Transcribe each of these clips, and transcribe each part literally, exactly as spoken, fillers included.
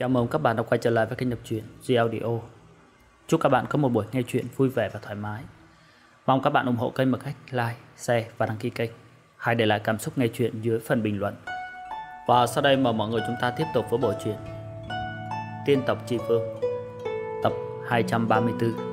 Chào mừng các bạn đã quay trở lại với kênh đọc truyện Duy Audio. Chúc các bạn có một buổi nghe truyện vui vẻ và thoải mái. Mong các bạn ủng hộ kênh bằng cách like, share và đăng ký kênh. Hãy để lại cảm xúc nghe truyện dưới phần bình luận. Và sau đây mời mọi người chúng ta tiếp tục với bộ truyện Tiên tộc Tri Vương, tập hai trăm ba mươi tư.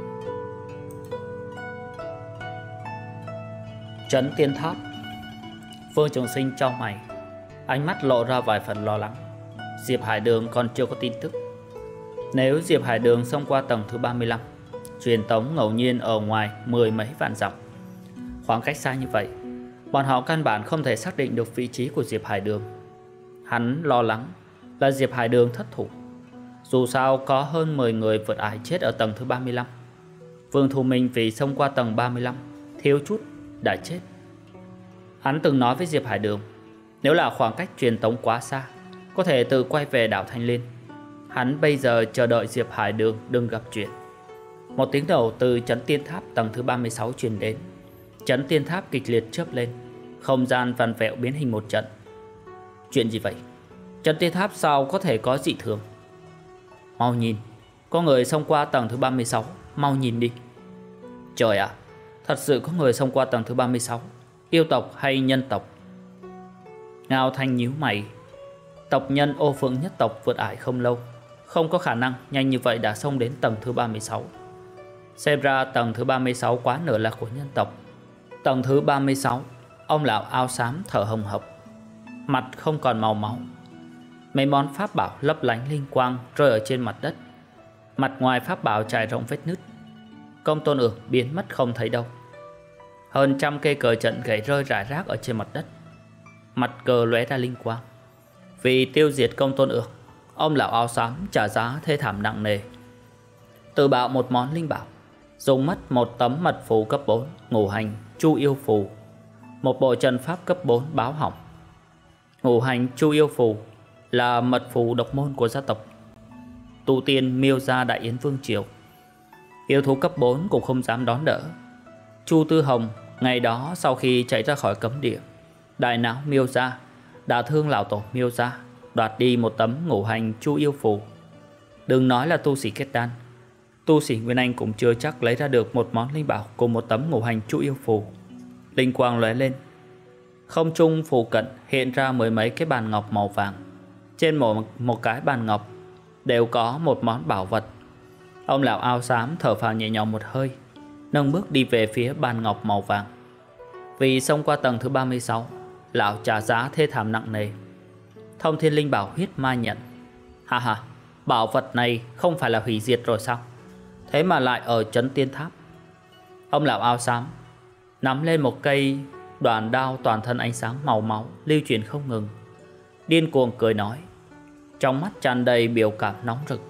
Trấn Tiên Tháp. Vương Trường Sinh chau mày, ánh mắt lộ ra vài phần lo lắng. Diệp Hải Đường còn chưa có tin tức. Nếu Diệp Hải Đường xông qua tầng thứ ba mươi lăm, truyền tống ngẫu nhiên ở ngoài mười mấy vạn dặm, khoảng cách xa như vậy, bọn họ căn bản không thể xác định được vị trí của Diệp Hải Đường. Hắn lo lắng là Diệp Hải Đường thất thủ. Dù sao có hơn mười người vượt ải chết ở tầng thứ ba mươi lăm. Vương Thu Minh vì xông qua tầng ba mươi lăm thiếu chút đã chết. Hắn từng nói với Diệp Hải Đường, nếu là khoảng cách truyền tống quá xa, có thể tự quay về đảo Thanh Liên. Hắn bây giờ chờ đợi Diệp Hải Đường đừng gặp chuyện. Một tiếng đầu từ Trấn Tiên Tháp tầng thứ ba mươi sáu truyền đến. Trấn Tiên Tháp kịch liệt chớp lên, không gian vặn vẹo biến hình một trận. Chuyện gì vậy? Trấn Tiên Tháp sao có thể có dị thường? Mau nhìn, có người xông qua tầng thứ ba mươi sáu, mau nhìn đi. Trời ạ, thật sự có người xông qua tầng thứ ba mươi sáu. Yêu tộc hay nhân tộc? Ngao Thanh nhíu mày. Tộc nhân Ô Phượng nhất tộc vượt ải không lâu, không có khả năng nhanh như vậy đã xông đến tầng thứ ba mươi sáu. Xem ra tầng thứ ba mươi sáu quá nửa là của nhân tộc. Tầng thứ ba mươi sáu, ông lão áo xám thở hồng hộc, mặt không còn màu máu. Mấy món pháp bảo lấp lánh linh quang rơi ở trên mặt đất. Mặt ngoài pháp bảo trải rộng vết nứt. Công tôn ược biến mất không thấy đâu. Hơn trăm cây cờ trận gãy rơi rải rác ở trên mặt đất. Mặt cờ lóe ra linh quang. Vì tiêu diệt công tôn ược, ông lão áo xám trả giá thê thảm nặng nề. Tự bạo một món linh bảo, dùng mất một tấm mật phù cấp bốn ngũ hành chu yêu phù, một bộ trận pháp cấp bốn báo hỏng. Ngũ hành chu yêu phù là mật phù độc môn của gia tộc tu tiên Miêu gia Đại Yến Vương Triều. Yêu thú cấp bốn cũng không dám đón đỡ. Chu Tư Hồng ngày đó sau khi chạy ra khỏi cấm địa, đại não Miêu gia đã thương lão tổ Miêu gia, đoạt đi một tấm ngũ hành chu yêu phù. Đừng nói là tu sĩ kết đan, tu sĩ Nguyên Anh cũng chưa chắc lấy ra được một món linh bảo cùng một tấm ngũ hành chu yêu phù. Linh quang lóe lên, không trung phù cận hiện ra mười mấy cái bàn ngọc màu vàng. Trên một, một cái bàn ngọc đều có một món bảo vật. Ông lão áo xám thở phào nhẹ nhõm một hơi, nâng bước đi về phía bàn ngọc màu vàng. Vì xông qua tầng thứ ba mươi sáu, lão trả giá thê thảm nặng nề. Thông thiên linh bảo huyết ma nhận. Ha ha, bảo vật này không phải là hủy diệt rồi sao? Thế mà lại ở Trấn Tiên Tháp. Ông lão áo xám nắm lên một cây đoàn đao toàn thân ánh sáng màu máu lưu chuyển không ngừng, điên cuồng cười nói, trong mắt tràn đầy biểu cảm nóng rực.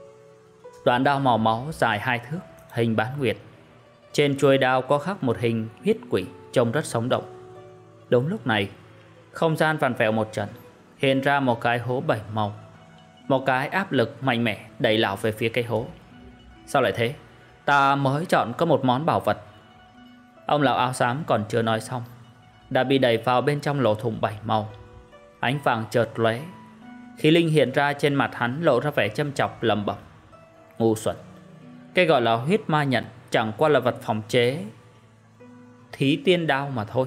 Đoàn đao màu máu dài hai thước, hình bán nguyệt. Trên chuôi đao có khắc một hình huyết quỷ trông rất sống động. Đúng lúc này, không gian vặn vẹo một trận, hiện ra một cái hố bảy màu. Một cái áp lực mạnh mẽ đẩy lão về phía cây hố. Sao lại thế? Ta mới chọn có một món bảo vật. Ông lão áo xám còn chưa nói xong, đã bị đẩy vào bên trong lỗ thủng bảy màu. Ánh vàng chợt lóe, khí linh hiện ra trên mặt hắn lộ ra vẻ châm chọc lẩm bẩm, ngu xuẩn. Cái gọi là huyết ma nhận chẳng qua là vật phòng chế thí tiên đao mà thôi.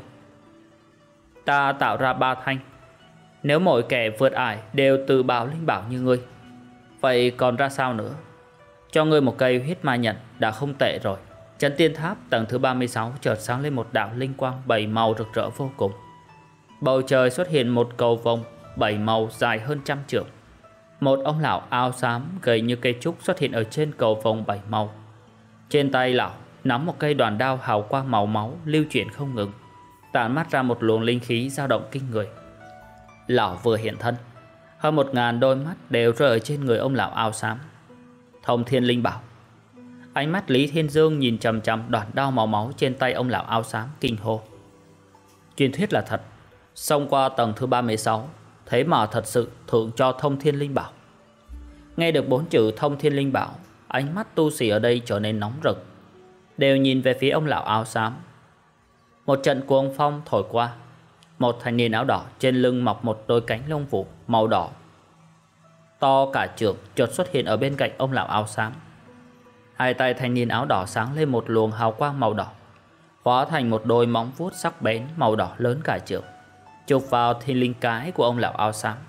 Ta tạo ra ba thanh, nếu mỗi kẻ vượt ải đều tự bào linh bảo như ngươi, vậy còn ra sao nữa? Cho ngươi một cây huyết ma nhận đã không tệ rồi. Trấn Tiên Tháp tầng thứ ba mươi sáu chợt sáng lên một đạo linh quang bảy màu rực rỡ vô cùng. Bầu trời xuất hiện một cầu vồng bảy màu dài hơn trăm trượng. Một ông lão áo xám gầy như cây trúc xuất hiện ở trên cầu vồng bảy màu. Trên tay lão nắm một cây đoàn đao hào quang màu máu lưu chuyển không ngừng, tản mát ra một luồng linh khí dao động kinh người. Lão vừa hiện thân, hơn một ngàn đôi mắt đều rơi ở trên người ông lão áo xám. Thông thiên linh bảo. Ánh mắt Lý Thiên Dương nhìn chằm chằm đoàn đao màu máu trên tay ông lão áo xám, kinh hô. Truyền thuyết là thật, xông qua tầng thứ ba mươi sáu, thế mà thật sự thưởng cho thông thiên linh bảo. Nghe được bốn chữ thông thiên linh bảo, ánh mắt tu sĩ ở đây trở nên nóng rực, đều nhìn về phía ông lão áo xám. Một trận cuồng phong thổi qua, một thanh niên áo đỏ trên lưng mọc một đôi cánh lông vũ màu đỏ to cả trượng chợt xuất hiện ở bên cạnh ông lão áo xám. Hai tay thanh niên áo đỏ sáng lên một luồng hào quang màu đỏ, hóa thành một đôi móng vuốt sắc bén màu đỏ lớn cả trượng, chụp vào thiên linh cái của ông lão áo xám.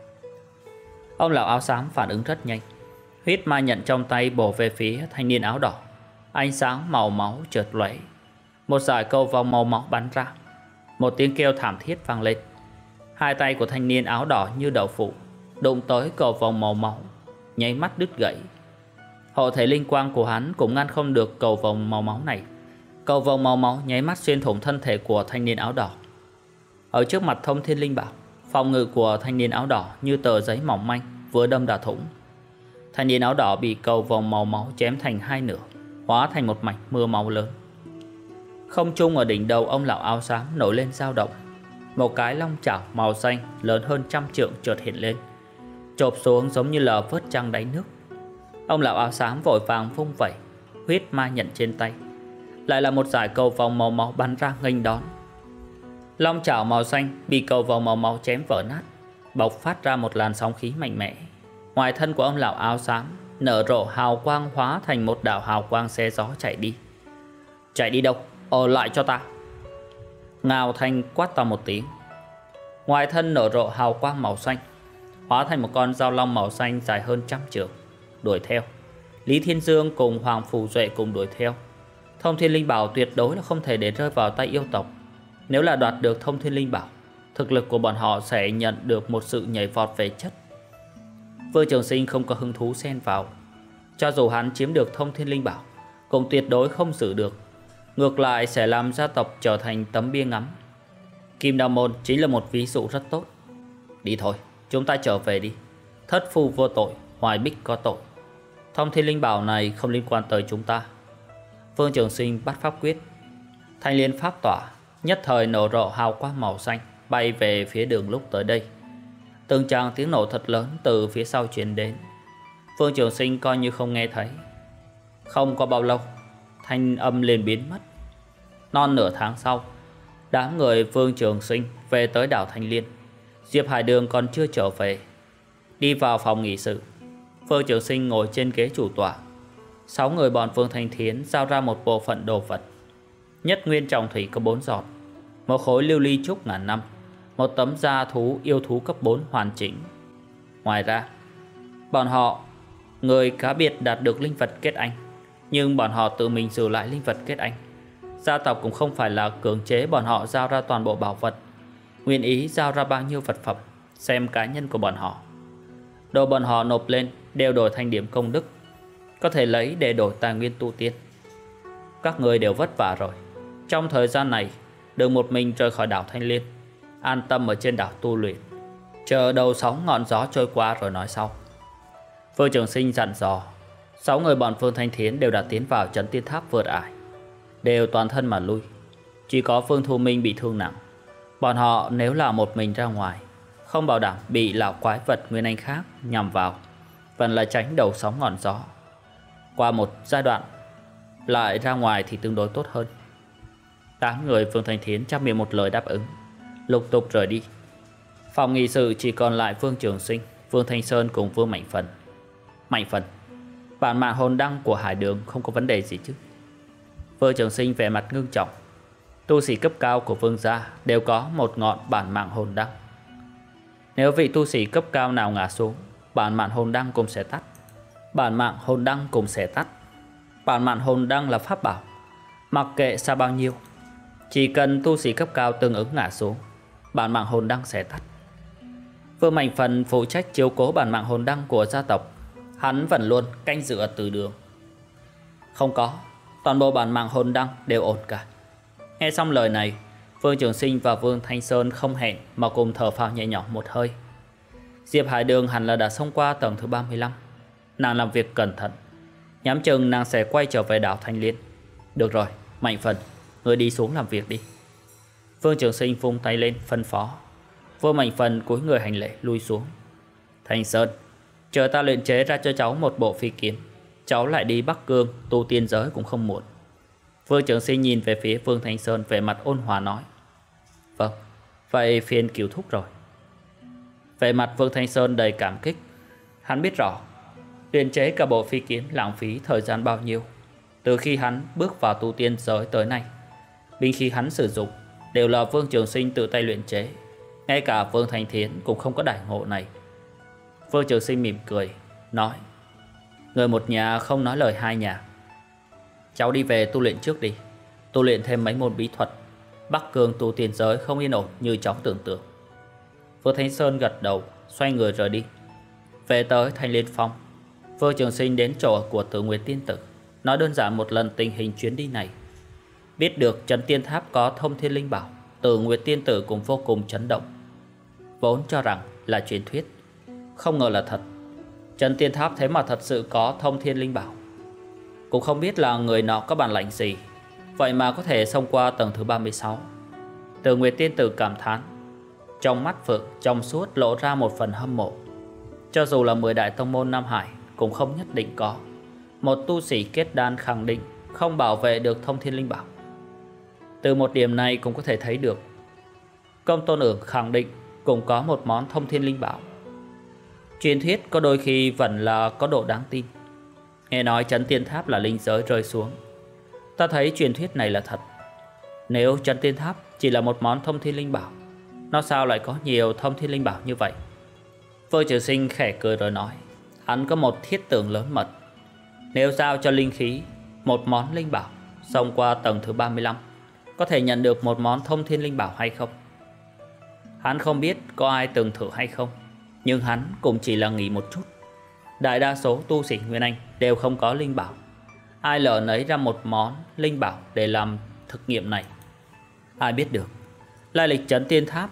Ông lão áo xám phản ứng rất nhanh, huyết ma nhận trong tay bổ về phía thanh niên áo đỏ. Ánh sáng màu máu chợt lóe, một dải cầu vòng màu máu bắn ra, một tiếng kêu thảm thiết vang lên. Hai tay của thanh niên áo đỏ như đậu phụ đụng tới cầu vòng màu máu, nháy mắt đứt gãy. Hộ thể linh quang của hắn cũng ngăn không được cầu vòng màu máu này. Cầu vòng màu máu nháy mắt xuyên thủng thân thể của thanh niên áo đỏ. Ở trước mặt Thông Thiên Linh Bảo, phòng ngự của thanh niên áo đỏ như tờ giấy mỏng manh vừa đâm đã thủng. Thanh niên áo đỏ bị cầu vòng màu máu chém thành hai nửa, hóa thành một mảnh mưa máu lớn. Không trung ở đỉnh đầu ông lão áo xám nổi lên dao động. Một cái long chảo màu xanh lớn hơn trăm trượng chợt hiện lên, chộp xuống giống như là vớt trăng đáy nước. Ông lão áo xám vội vàng vung vẩy, huyết ma nhận trên tay, lại là một dải cầu vòng màu máu bắn ra nghênh đón. Long chảo màu xanh bị cầu vòng màu máu chém vỡ nát, bộc phát ra một làn sóng khí mạnh mẽ. Ngoài thân của ông lão áo xám nở rộ hào quang, hóa thành một đạo hào quang xé gió chạy đi. Chạy đi đâu? Ở lại cho ta! Ngao Thanh quát to một tiếng. Ngoài thân nở rộ hào quang màu xanh, hóa thành một con dao long màu xanh dài hơn trăm trượng, đuổi theo. Lý Thiên Dương cùng Hoàng Phủ Duệ cùng đuổi theo. Thông Thiên Linh Bảo tuyệt đối là không thể để rơi vào tay yêu tộc. Nếu là đoạt được Thông Thiên Linh Bảo, thực lực của bọn họ sẽ nhận được một sự nhảy vọt về chất. Vương Trường Sinh không có hứng thú xen vào. Cho dù hắn chiếm được Thông Thiên Linh Bảo, cũng tuyệt đối không giữ được, ngược lại sẽ làm gia tộc trở thành tấm bia ngắm. Kim Đao Môn chính là một ví dụ rất tốt. Đi thôi, chúng ta trở về đi. Thất phu vô tội, Hoài Bích có tội. Thông Thiên Linh Bảo này không liên quan tới chúng ta. Vương Trường Sinh bắt pháp quyết, thanh liên pháp tỏa nhất thời nổ rộ hào quang màu xanh, bay về phía đường lúc tới đây. Từng tràng tiếng nổ thật lớn từ phía sau truyền đến. Vương Trường Sinh coi như không nghe thấy. Không có bao lâu, thanh âm liền biến mất. Non nửa tháng sau, đám người Vương Trường Sinh về tới đảo Thanh Liên. Diệp Hải Đường còn chưa trở về. Đi vào phòng nghị sự, Vương Trường Sinh ngồi trên ghế chủ tọa. Sáu người bọn Vương Thanh Thiến giao ra một bộ phận đồ vật. Nhất nguyên trọng thủy có bốn giọt, một khối lưu ly trúc ngàn năm, một tấm da thú yêu thú cấp bốn hoàn chỉnh. Ngoài ra, bọn họ người cá biệt đạt được linh vật kết anh, nhưng bọn họ tự mình giữ lại linh vật kết anh. Gia tộc cũng không phải là cưỡng chế bọn họ giao ra toàn bộ bảo vật, nguyện ý giao ra bao nhiêu vật phẩm xem cá nhân của bọn họ. Đồ bọn họ nộp lên đều đổi thành điểm công đức, có thể lấy để đổi tài nguyên tu tiên. Các người đều vất vả rồi, trong thời gian này đừng một mình rời khỏi đảo Thanh Liên, an tâm ở trên đảo tu luyện, chờ đầu sóng ngọn gió trôi qua rồi nói sau. Vương Trường Sinh dặn dò. Sáu người bọn Vương Thanh Thiến đều đã tiến vào trấn tiên tháp vượt ải, đều toàn thân mà lui. Chỉ có Vương Thu Minh bị thương nặng. Bọn họ nếu là một mình ra ngoài, không bảo đảm bị lão quái vật nguyên anh khác nhằm vào, vẫn là tránh đầu sóng ngọn gió. Qua một giai đoạn lại ra ngoài thì tương đối tốt hơn. Tám người Vương Thanh Thiến chăm miệng một lời đáp ứng, lục tục rời đi. Phòng nghị sự chỉ còn lại Vương Trường Sinh, Vương Thanh Sơn cùng Vương Mạnh Phần. Mạnh Phần, bản mạng hồn đăng của Hải Đường không có vấn đề gì chứ? Vương Trường Sinh vẻ mặt ngưng trọng. Tu sĩ cấp cao của Vương gia đều có một ngọn bản mạng hồn đăng. Nếu vị tu sĩ cấp cao nào ngã xuống, bản mạng hồn đăng cũng sẽ tắt. Bản mạng hồn đăng cũng sẽ tắt. Bản mạng hồn đăng là pháp bảo, mặc kệ xa bao nhiêu, chỉ cần tu sĩ cấp cao tương ứng ngã xuống, bản mạng hồn đăng sẽ tắt. Vương Mạnh Phần phụ trách chiếu cố bản mạng hồn đăng của gia tộc. Hắn vẫn luôn canh giữ ở từ đường. Không có, toàn bộ bản mạng hồn đăng đều ổn cả. Nghe xong lời này, Vương Trường Sinh và Vương Thanh Sơn không hẹn mà cùng thở phào nhẹ nhõm một hơi. Diệp Hải Đường hẳn là đã xông qua tầng thứ ba mươi lăm. Nàng làm việc cẩn thận, nhắm chừng nàng sẽ quay trở về đảo Thanh Liên. Được rồi, Mạnh Phần, ngươi đi xuống làm việc đi. Vương Trường Sinh vung tay lên phân phó. Vương Mạnh Phần cúi người hành lễ lui xuống. Thanh Sơn, chờ ta luyện chế ra cho cháu một bộ phi kiếm, cháu lại đi Bắc Cương tu tiên giới cũng không muộn. Vương Trường Sinh nhìn về phía Vương Thanh Sơn vẻ mặt ôn hòa nói. Vâng, vậy phiền Kiều thúc rồi. Vẻ mặt Vương Thanh Sơn đầy cảm kích. Hắn biết rõ luyện chế cả bộ phi kiếm lãng phí thời gian bao nhiêu. Từ khi hắn bước vào tu tiên giới tới nay, binh khí hắn sử dụng đều là Vương Trường Sinh tự tay luyện chế. Ngay cả Vương Thanh Thiến cũng không có đại ngộ này. Vương Trường Sinh mỉm cười nói: người một nhà không nói lời hai nhà. Cháu đi về tu luyện trước đi, tu luyện thêm mấy môn bí thuật. Bắc Cương tu tiên giới không yên ổn như cháu tưởng tượng. Vương Thanh Sơn gật đầu, xoay người rời đi. Về tới Thanh Liên Phong, Vương Trường Sinh đến chỗ của Tử Nguyệt Tiên Tử, nói đơn giản một lần tình hình chuyến đi này. Biết được Trấn Tiên Tháp có thông thiên linh bảo, Tử Nguyệt Tiên Tử cũng vô cùng chấn động. Vốn cho rằng là truyền thuyết, không ngờ là thật. Trấn Tiên Tháp thế mà thật sự có thông thiên linh bảo. Cũng không biết là người nọ có bản lãnh gì, vậy mà có thể xông qua tầng thứ ba mươi sáu. Tử Nguyệt Tiên Tử cảm thán, trong mắt Phượng trong suốt lộ ra một phần hâm mộ. Cho dù là mười đại tông môn Nam Hải cũng không nhất định có một tu sĩ kết đan khẳng định không bảo vệ được thông thiên linh bảo. Từ một điểm này cũng có thể thấy được Công Tôn Ưởng khẳng định cũng có một món thông thiên linh bảo. Truyền thuyết có đôi khi vẫn là có độ đáng tin. Nghe nói Trấn Tiên Tháp là linh giới rơi xuống, ta thấy truyền thuyết này là thật. Nếu Trấn Tiên Tháp chỉ là một món thông thiên linh bảo, nó sao lại có nhiều thông thiên linh bảo như vậy? Vương Trường Sinh khẽ cười rồi nói, hắn có một thiết tưởng lớn mật. Nếu giao cho linh khí một món linh bảo, xông qua tầng thứ ba mươi lăm, có thể nhận được một món thông thiên linh bảo hay không? Hắn không biết có ai từng thử hay không, nhưng hắn cũng chỉ là nghĩ một chút. Đại đa số tu sĩ Nguyên Anh đều không có linh bảo, ai lỡ nấy ra một món linh bảo để làm thực nghiệm này. Ai biết được lai lịch Trấn Tiên Tháp.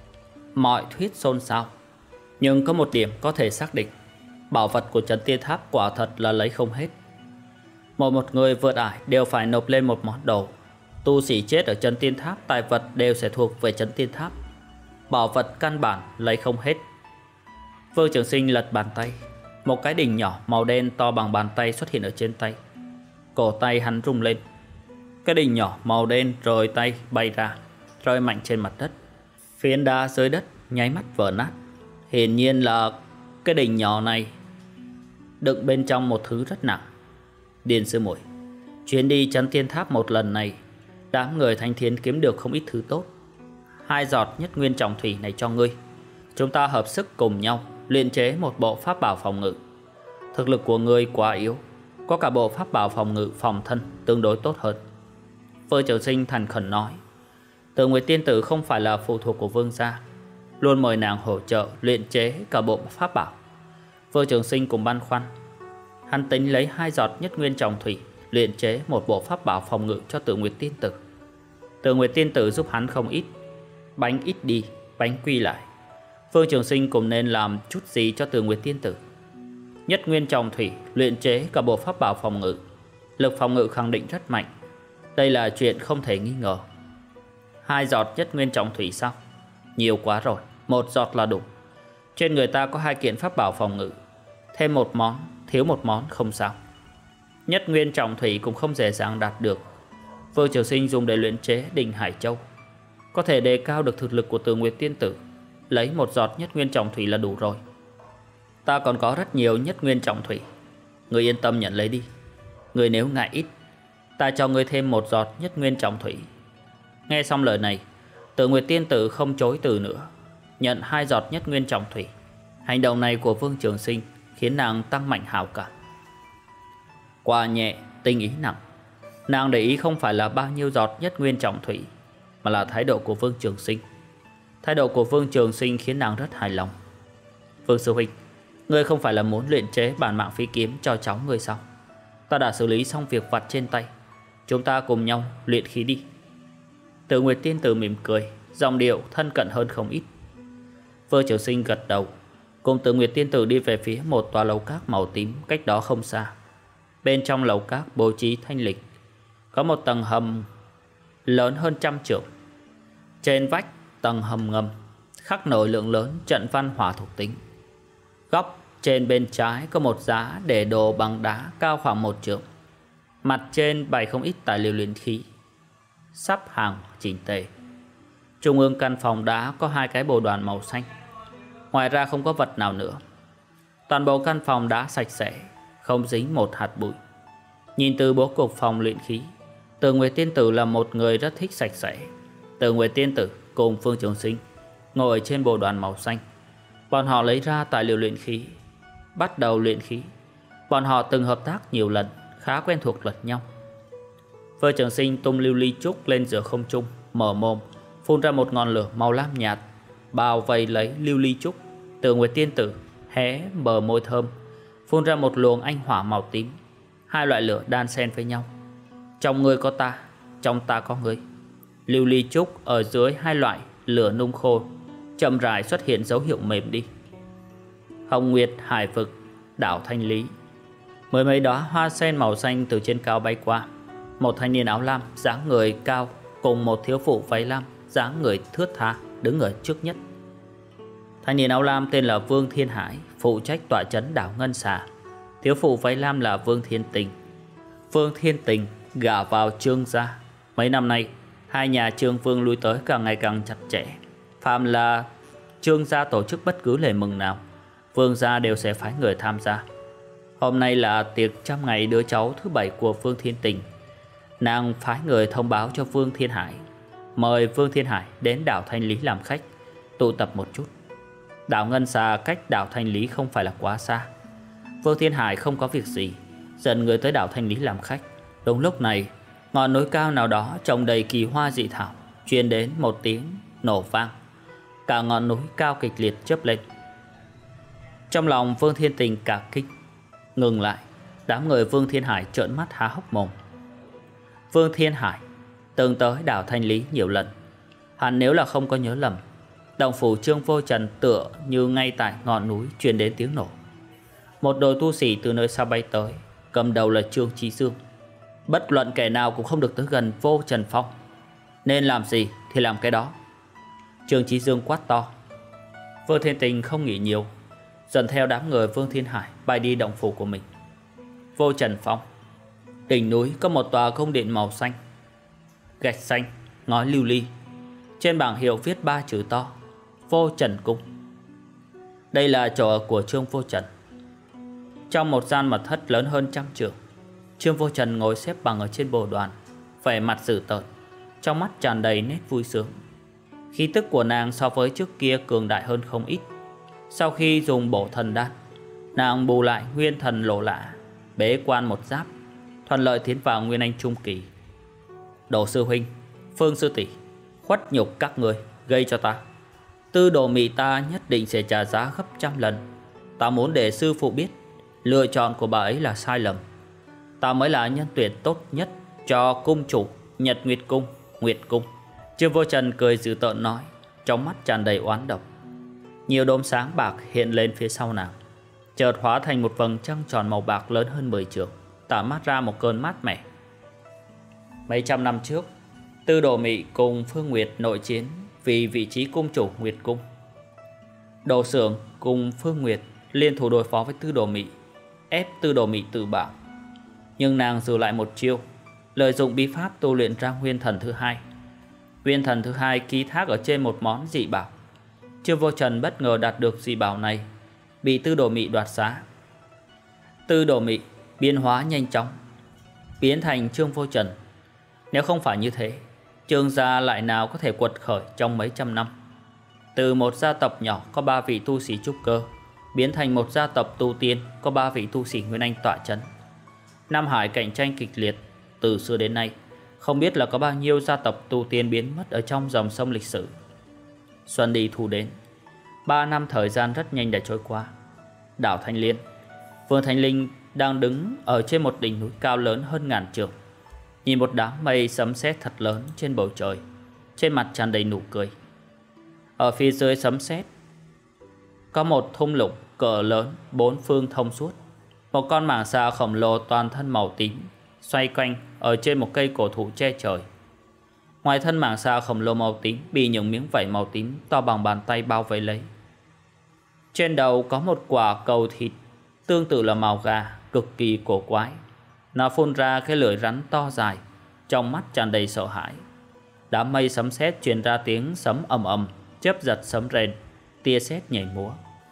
Mọi thuyết xôn xao, nhưng có một điểm có thể xác định, bảo vật của Trấn Tiên Tháp quả thật là lấy không hết. Mỗi một người vượt ải đều phải nộp lên một món đồ. Tu sĩ chết ở Trấn Tiên Tháp, tài vật đều sẽ thuộc về Trấn Tiên Tháp. Bảo vật căn bản lấy không hết. Vương Trường Sinh lật bàn tay, một cái đỉnh nhỏ màu đen to bằng bàn tay xuất hiện ở trên tay. Cổ tay hắn rung lên, cái đỉnh nhỏ màu đen rời tay bay ra, rơi mạnh trên mặt đất. Phiến đá dưới đất nháy mắt vỡ nát. Hiển nhiên là cái đỉnh nhỏ này đựng bên trong một thứ rất nặng. Điền sư muội, chuyến đi Trấn Tiên Tháp một lần này, đám người Thanh Thiến kiếm được không ít thứ tốt. Hai giọt nhất nguyên trọng thủy này cho ngươi. Chúng ta hợp sức cùng nhau luyện chế một bộ pháp bảo phòng ngự. Thực lực của ngươi quá yếu, có cả bộ pháp bảo phòng ngự phòng thân tương đối tốt hơn. Vương Trường Sinh thành khẩn nói. Tử Nguyệt Tiên Tử không phải là phụ thuộc của Vương gia, luôn mời nàng hỗ trợ luyện chế cả bộ pháp bảo. Vương Trường Sinh cùng băn khoăn. Hắn tính lấy hai giọt nhất nguyên trọng thủy luyện chế một bộ pháp bảo phòng ngự cho Tử Nguyệt Tiên Tử. Tử Nguyệt Tiên Tử giúp hắn không ít. Bánh ít đi, bánh quy lại. Vương Trường Sinh cũng nên làm chút gì cho Tử Nguyệt Tiên Tử. Nhất nguyên trọng thủy luyện chế cả bộ pháp bảo phòng ngự, lực phòng ngự khẳng định rất mạnh. Đây là chuyện không thể nghi ngờ. Hai giọt nhất nguyên trọng thủy sao? Nhiều quá rồi, một giọt là đủ. Trên người ta có hai kiện pháp bảo phòng ngự, thêm một món, thiếu một món không sao. Nhất nguyên trọng thủy cũng không dễ dàng đạt được. Vương Trường Sinh dùng để luyện chế Đỉnh Hải Châu, có thể đề cao được thực lực của Tử Nguyệt Tiên Tử. Lấy một giọt nhất nguyên trọng thủy là đủ rồi. Ta còn có rất nhiều nhất nguyên trọng thủy, người yên tâm nhận lấy đi. Người nếu ngại ít, ta cho ngươi thêm một giọt nhất nguyên trọng thủy. Nghe xong lời này, Tử Nguyệt Tiên Tử không chối từ nữa, nhận hai giọt nhất nguyên trọng thủy. Hành động này của Vương Trường Sinh khiến nàng tăng mạnh hảo cảm. Qua nhẹ tinh ý nặng, nàng để ý không phải là bao nhiêu giọt nhất nguyên trọng thủy, mà là thái độ của Vương Trường Sinh. Thái độ của Vương Trường Sinh khiến nàng rất hài lòng. Vương sư huynh, ngươi không phải là muốn luyện chế bản mạng phi kiếm cho cháu ngươi sao? Ta đã xử lý xong việc vặt trên tay, chúng ta cùng nhau luyện khí đi. Tử Nguyệt Tiên Tử mỉm cười, giọng điệu thân cận hơn không ít. Vương Trường Sinh gật đầu, cùng Tử Nguyệt Tiên Tử đi về phía một tòa lầu các màu tím cách đó không xa. Bên trong lầu các bố trí thanh lịch, có một tầng hầm lớn hơn trăm trượng. Trên vách tầng hầm ngầm khắc nổi lượng lớn trận văn hỏa thuộc tính. Góc trên bên trái có một giá để đồ bằng đá cao khoảng một trượng. Mặt trên bày không ít tài liệu luyện khí, sắp hàng chỉnh tề. Trung ương căn phòng đá có hai cái bồ đoàn màu xanh. Ngoài ra không có vật nào nữa. Toàn bộ căn phòng đã sạch sẽ, không dính một hạt bụi. Nhìn từ bố cục phòng luyện khí, Từ Nguyệt Tiên Tử là một người rất thích sạch sẽ. Từ Nguyệt Tiên Tử cùng Phương Trường Sinh ngồi trên bộ đoàn màu xanh. Bọn họ lấy ra tài liệu luyện khí, bắt đầu luyện khí. Bọn họ từng hợp tác nhiều lần, khá quen thuộc lẫn nhau. Phương Trường Sinh tung lưu ly trúc lên giữa không trung, mở mồm phun ra một ngọn lửa màu lam nhạt, bao vây lấy lưu ly trúc. Từ Nguyệt Tiên Tử hé bờ môi thơm, phun ra một luồng anh hỏa màu tím. Hai loại lửa đan xen với nhau. Trong ngươi có ta, trong ta có ngươi. Lưu ly trúc ở dưới hai loại lửa nung khô chậm rãi xuất hiện dấu hiệu mềm đi. Hồng Nguyệt Hải Vực, đảo Thanh Lý. Mười mấy đóa hoa sen màu xanh từ trên cao bay qua. Một thanh niên áo lam dáng người cao cùng một thiếu phụ váy lam dáng người thướt tha đứng ở trước nhất. Thanh niên áo lam tên là Vương Thiên Hải, phụ trách tọa trấn đảo Ngân Xà. Thiếu phụ váy lam là Vương Thiên Tình. Vương Thiên Tình gả vào Trương gia. Mấy năm nay, hai nhà Trương Vương lui tới càng ngày càng chặt chẽ. Phạm là Trương gia tổ chức bất cứ lễ mừng nào, Vương gia đều sẽ phái người tham gia. Hôm nay là tiệc trăm ngày đứa cháu thứ bảy của Vương Thiên Tình. Nàng phái người thông báo cho Vương Thiên Hải, mời Vương Thiên Hải đến đảo Thanh Lý làm khách, tụ tập một chút. Đảo Ngân Xà cách đảo Thanh Lý không phải là quá xa. Vương Thiên Hải không có việc gì, dẫn người tới đảo Thanh Lý làm khách. Đúng lúc này, ngọn núi cao nào đó trồng đầy kỳ hoa dị thảo truyền đến một tiếng nổ vang. Cả ngọn núi cao kịch liệt chớp lên. Trong lòng Vương Thiên Tình cả kinh, ngừng lại. Đám người Vương Thiên Hải trợn mắt há hốc mồm. Vương Thiên Hải từng tới đảo Thanh Lý nhiều lần. Hắn nếu là không có nhớ lầm, động phủ Trương Vô Trần tựa như ngay tại ngọn núi truyền đến tiếng nổ. Một đội tu sĩ từ nơi xa bay tới, cầm đầu là Trương Chí Dương. Bất luận kẻ nào cũng không được tới gần Vô Trần Phong, nên làm gì thì làm cái đó. Trương Chí Dương quát to. Vương Thiên Tình không nghĩ nhiều, dần theo đám người Vương Thiên Hải bay đi động phủ của mình. Vô Trần Phong. Đỉnh núi có một tòa cung điện màu xanh, gạch xanh, ngói lưu ly. Trên bảng hiệu viết ba chữ to: Vô Trần Cung. Đây là chỗ ở của Trương Vô Trần. Trong một gian mật thất lớn hơn trăm trượng, Trương Vô Trần ngồi xếp bằng ở trên bồ đoàn, vẻ mặt dữ tợn, trong mắt tràn đầy nét vui sướng. Khí tức của nàng so với trước kia cường đại hơn không ít. Sau khi dùng bổ thần đan, nàng bù lại nguyên thần lộ lạ, bế quan một giáp, thuận lợi tiến vào nguyên anh trung kỳ. Đồ sư huynh, Phương sư tỷ, khuất nhục các người gây cho ta, Tư Đồ Mị ta nhất định sẽ trả giá gấp trăm lần. Ta muốn để sư phụ biết lựa chọn của bà ấy là sai lầm. Ta mới là nhân tuyển tốt nhất cho cung chủ Nhật Nguyệt Cung, Nguyệt Cung. Trương Vô Trần cười dữ tợn nói, trong mắt tràn đầy oán độc. Nhiều đốm sáng bạc hiện lên phía sau nàng, chợt hóa thành một vầng trăng tròn màu bạc lớn hơn mười trượng, tỏa mát ra một cơn mát mẻ. Mấy trăm năm trước, Tư Đồ Mị cùng Phương Nguyệt nội chiến vì vị trí cung chủ Nguyệt Cung. Đồ Xưởng cùng Phương Nguyệt liên thủ đối phó với Tư Đồ Mị, ép Tư Đồ Mị tự bạo. Nhưng nàng dù lại một chiêu, lợi dụng bí pháp tu luyện ra nguyên thần thứ hai. Nguyên thần thứ hai ký thác ở trên một món dị bảo. Trương Vô Trần bất ngờ đạt được dị bảo này, bị Tư Đồ Mị đoạt xá. Tư Đồ Mị biến hóa nhanh chóng, biến thành Trương Vô Trần. Nếu không phải như thế, Trương gia lại nào có thể quật khởi trong mấy trăm năm. Từ một gia tộc nhỏ có ba vị tu sĩ trúc cơ, biến thành một gia tộc tu tiên có ba vị tu sĩ nguyên anh tọa chấn. Nam Hải cạnh tranh kịch liệt từ xưa đến nay, không biết là có bao nhiêu gia tộc tu tiên biến mất ở trong dòng sông lịch sử. Xuân đi thu đến, ba năm thời gian rất nhanh đã trôi qua. Đảo Thanh Liên, Vương Thanh Linh đang đứng ở trên một đỉnh núi cao lớn hơn ngàn trượng, nhìn một đám mây sấm sét thật lớn trên bầu trời, trên mặt tràn đầy nụ cười. Ở phía dưới sấm sét có một thung lũng cỡ lớn, bốn phương thông suốt. Một con mảng xà khổng lồ toàn thân màu tím xoay quanh ở trên một cây cổ thụ che trời. Ngoài thân mảng xà khổng lồ màu tím bị những miếng vảy màu tím to bằng bàn tay bao vây lấy. Trên đầu có một quả cầu thịt tương tự là màu gà, cực kỳ cổ quái. Nó phun ra cái lưỡi rắn to dài, trong mắt tràn đầy sợ hãi. Đám mây sấm sét truyền ra tiếng sấm ầm ầm, chớp giật sấm rền, tia sét nhảy múa.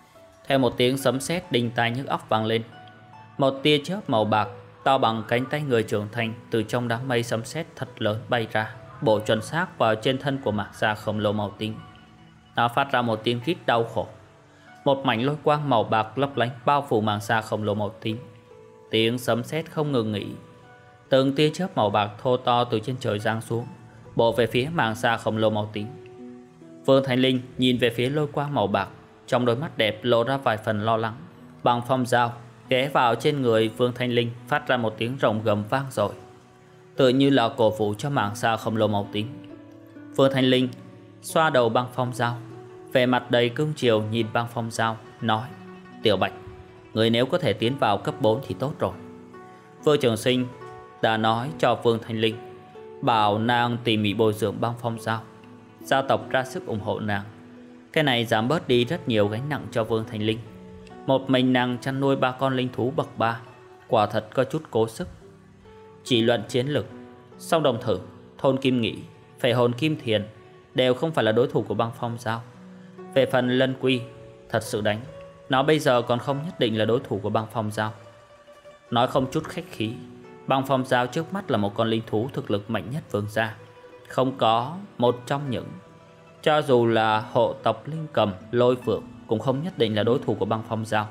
Theo một tiếng sấm sét đinh tai nhức óc vang lên, một tia chớp màu bạc to bằng cánh tay người trưởng thành từ trong đám mây sấm sét thật lớn bay ra, bổ chuẩn xác vào trên thân của Mạc Gia khổng lồ màu tím. Nó phát ra một tiếng rít đau khổ. Một mảnh lôi quang màu bạc lấp lánh bao phủ Mạc Gia khổng lồ màu tím. Tiếng sấm sét không ngừng nghỉ. Từng tia chớp màu bạc thô to từ trên trời giáng xuống, bổ về phía Mạc Gia khổng lồ màu tím. Vương Thanh Linh nhìn về phía lôi quang màu bạc, trong đôi mắt đẹp lộ ra vài phần lo lắng. Băng phong dao ghé vào trên người Vương Thanh Linh, phát ra một tiếng rồng gầm vang dội, tựa như là cổ vũ cho Mạc Gia khổng lồ màu tím. Vương Thanh Linh xoa đầu băng phong dao, vẻ mặt đầy cương chiều nhìn băng phong dao, nói: Tiểu Bạch, người nếu có thể tiến vào cấp bốn thì tốt rồi. Vương Trường Sinh đã nói cho Vương Thanh Linh bảo nàng tỉ mỉ bồi dưỡng băng phong dao, gia tộc ra sức ủng hộ nàng. Cái này giảm bớt đi rất nhiều gánh nặng cho Vương Thanh Linh. Một mình nàng chăn nuôi ba con linh thú bậc ba, quả thật có chút cố sức. Chỉ luận chiến lực, Song Đồng Thử, Thôn Kim Nghị, Phệ Hồn Kim Thiền đều không phải là đối thủ của băng phong dao. Về phần Lân Quy, thật sự đánh, nó bây giờ còn không nhất định là đối thủ của băng phong dao. Nói không chút khách khí, băng phong dao trước mắt là một con linh thú thực lực mạnh nhất Vương gia, không có một trong những. Cho dù là hộ tộc linh cầm Lôi Phượng cũng không nhất định là đối thủ của băng phong dao.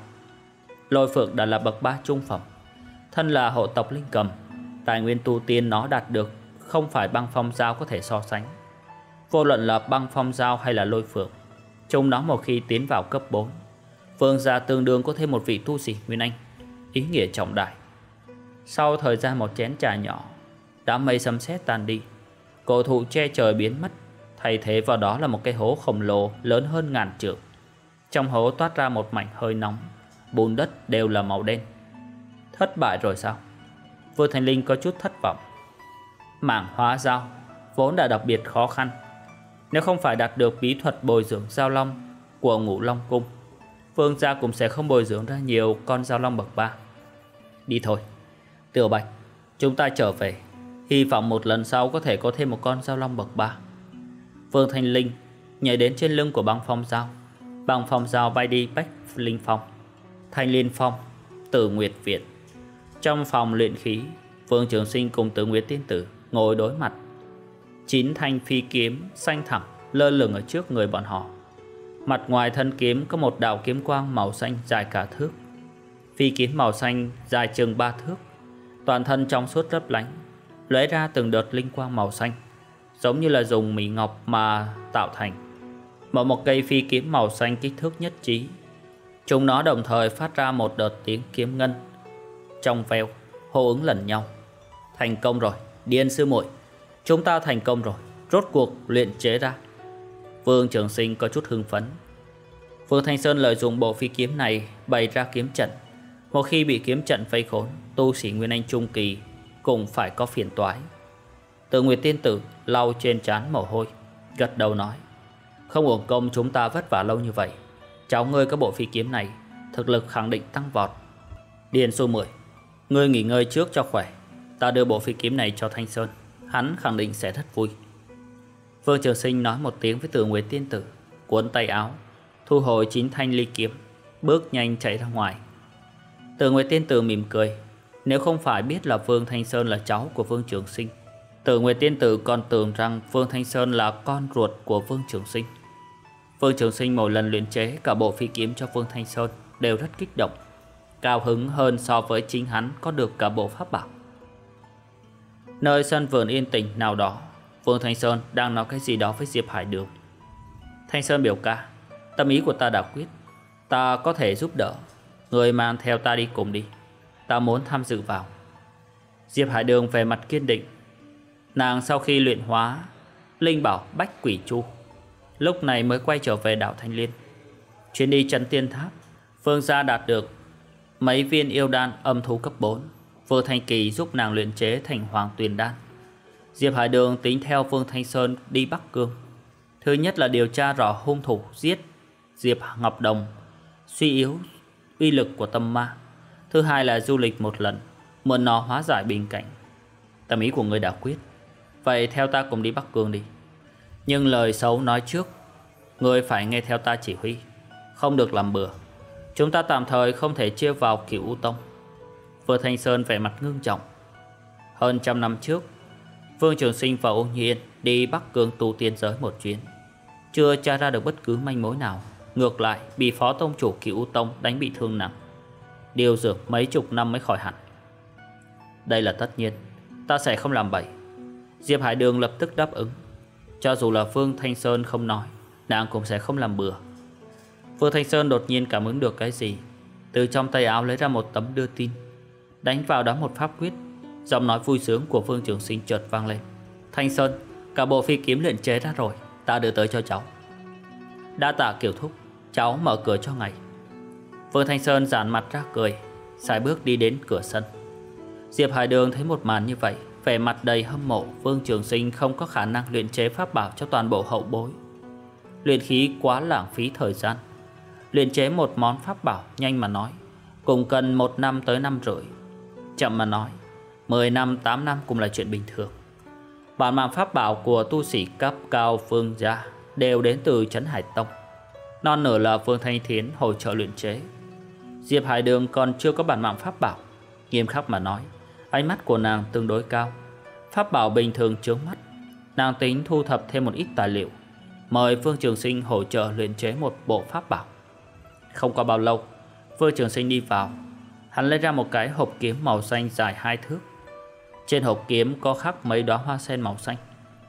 Lôi Phượng đã là bậc ba trung phẩm, thân là hộ tộc linh cầm, tài nguyên tu tiên nó đạt được không phải băng phong dao có thể so sánh. Vô luận là băng phong dao hay là Lôi Phượng, chúng nó một khi tiến vào cấp bốn, Vương gia tương đương có thêm một vị tu sĩ Nguyên Anh, ý nghĩa trọng đại. Sau thời gian một chén trà nhỏ, đám mây sấm sét tan đi, cổ thụ che trời biến mất, thay thế vào đó là một cái hố khổng lồ lớn hơn ngàn trượng. Trong hố toát ra một mảnh hơi nóng, bùn đất đều là màu đen. Thất bại rồi sao? Vương Thanh Linh có chút thất vọng. Mảng hóa dao vốn đã đặc biệt khó khăn, nếu không phải đạt được bí thuật bồi dưỡng dao long của Ngũ Long Cung, Vương gia cũng sẽ không bồi dưỡng ra nhiều con dao long bậc ba. Đi thôi, Tiểu Bạch, chúng ta trở về, hy vọng một lần sau có thể có thêm một con dao long bậc ba. Vương Thanh Linh nhảy đến trên lưng của băng phong dao. Băng phong dao bay đi Bách Linh Phong, Thanh Liên Phong, Tử Nguyệt Viện. Trong phòng luyện khí, Vương Trường Sinh cùng Tử Nguyệt Tiên Tử ngồi đối mặt. Chín thanh phi kiếm xanh thẳm lơ lửng ở trước người bọn họ. Mặt ngoài thân kiếm có một đạo kiếm quang màu xanh dài cả thước. Phi kiếm màu xanh dài chừng ba thước, toàn thân trong suốt lấp lánh, lóe ra từng đợt linh quang màu xanh, giống như là dùng mỹ ngọc mà tạo thành. Mỗi một cây phi kiếm màu xanh kích thước nhất trí, chúng nó đồng thời phát ra một đợt tiếng kiếm ngân trong veo, hô ứng lẫn nhau. Thành công rồi, Điên sư muội, chúng ta thành công rồi, rốt cuộc luyện chế ra. Vương Trường Sinh có chút hưng phấn. Vương Thanh Sơn lợi dụng bộ phi kiếm này bày ra kiếm trận. Một khi bị kiếm trận vây khốn, tu sĩ Nguyên Anh trung kỳ cũng phải có phiền toái. Tử Nguyệt Tiên Tử lau trên trán mồ hôi, gật đầu nói: Không uổng công chúng ta vất vả lâu như vậy. Cháu ngươi có bộ phi kiếm này, thực lực khẳng định tăng vọt. Điền Xu Mười, ngươi nghỉ ngơi trước cho khỏe, ta đưa bộ phi kiếm này cho Thanh Sơn, hắn khẳng định sẽ rất vui. Vương Trường Sinh nói một tiếng với Tử Nguyệt Tiên Tử, cuốn tay áo, thu hồi chín thanh ly kiếm, bước nhanh chạy ra ngoài. Tử Nguyệt Tiên Tử mỉm cười. Nếu không phải biết là Vương Thanh Sơn là cháu của Vương Trường Sinh, Tử Nguyệt Tiên Tử còn tưởng rằng Vương Thanh Sơn là con ruột của Vương Trường Sinh. Vương Trường Sinh mỗi lần luyện chế cả bộ phi kiếm cho Vương Thanh Sơn đều rất kích động, cao hứng hơn so với chính hắn có được cả bộ pháp bảo. Nơi sân vườn yên tĩnh nào đó, Vương Thanh Sơn đang nói cái gì đó với Diệp Hải Đường. Thanh Sơn biểu ca, tâm ý của ta đã quyết, ta có thể giúp đỡ, người mang theo ta đi cùng đi, ta muốn tham dự vào. Diệp Hải Đường về mặt kiên định. Nàng sau khi luyện hóa linh bảo Bách Quỷ Chu, lúc này mới quay trở về đảo Thanh Liên. Chuyến đi Trấn Tiên Tháp, Vương gia đạt được mấy viên yêu đan âm thú cấp bốn. Vương Thanh Kỳ giúp nàng luyện chế thành Hoàng Tuyền Đan. Diệp Hải Đường tính theo Vương Thanh Sơn đi Bắc Cương. Thứ nhất là điều tra rõ hung thủ giết Diệp Ngọc Đồng, suy yếu uy lực của tâm ma. Thứ hai là du lịch một lần, mượn nó hóa giải bình cảnh. Tâm ý của người đã quyết, vậy theo ta cùng đi Bắc Cương đi. Nhưng lời xấu nói trước, người phải nghe theo ta chỉ huy, không được làm bừa. Chúng ta tạm thời không thể chia vào Cửu U Tông. Vương Thanh Sơn vẻ mặt ngưng trọng. Hơn trăm năm trước, Vương Trường Sinh và Ô Như Yên đi Bắc Cương tu tiên giới một chuyến, chưa tra ra được bất cứ manh mối nào. Ngược lại bị phó tông chủ Cửu U Tông đánh bị thương nặng, điều dưỡng mấy chục năm mới khỏi hẳn. Đây là tất nhiên, ta sẽ không làm bậy. Diệp Hải Đường lập tức đáp ứng. Cho dù là Vương Thanh Sơn không nói, nàng cũng sẽ không làm bừa. Vương Thanh Sơn đột nhiên cảm ứng được cái gì, từ trong tay áo lấy ra một tấm đưa tin, đánh vào đó một pháp quyết. Giọng nói vui sướng của Vương Trường Sinh chợt vang lên. Thanh Sơn, cả bộ phi kiếm luyện chế ra rồi, ta đưa tới cho cháu. Đã tạ Kiều thúc, cháu mở cửa cho ngài. Vương Thanh Sơn giãn mặt ra cười, sải bước đi đến cửa sân. Diệp Hải Đường thấy một màn như vậy, vẻ mặt đầy hâm mộ. Vương Trường Sinh không có khả năng luyện chế pháp bảo cho toàn bộ hậu bối. Luyện khí quá lãng phí thời gian. Luyện chế một món pháp bảo nhanh mà nói cũng cần một năm tới năm rưỡi, chậm mà nói mười năm tám năm cũng là chuyện bình thường. Bản mạng pháp bảo của tu sĩ cấp cao Vương gia đều đến từ Trấn Hải Tông, non nửa là Vương Thanh Thiến hỗ trợ luyện chế. Diệp Hải Đường còn chưa có bản mạng pháp bảo. Nghiêm khắc mà nói, ánh mắt của nàng tương đối cao, pháp bảo bình thường chướng mắt. Nàng tính thu thập thêm một ít tài liệu, mời Vương Trường Sinh hỗ trợ luyện chế một bộ pháp bảo. Không qua bao lâu, Vương Trường Sinh đi vào. Hắn lấy ra một cái hộp kiếm màu xanh dài hai thước. Trên hộp kiếm có khắc mấy đóa hoa sen màu xanh.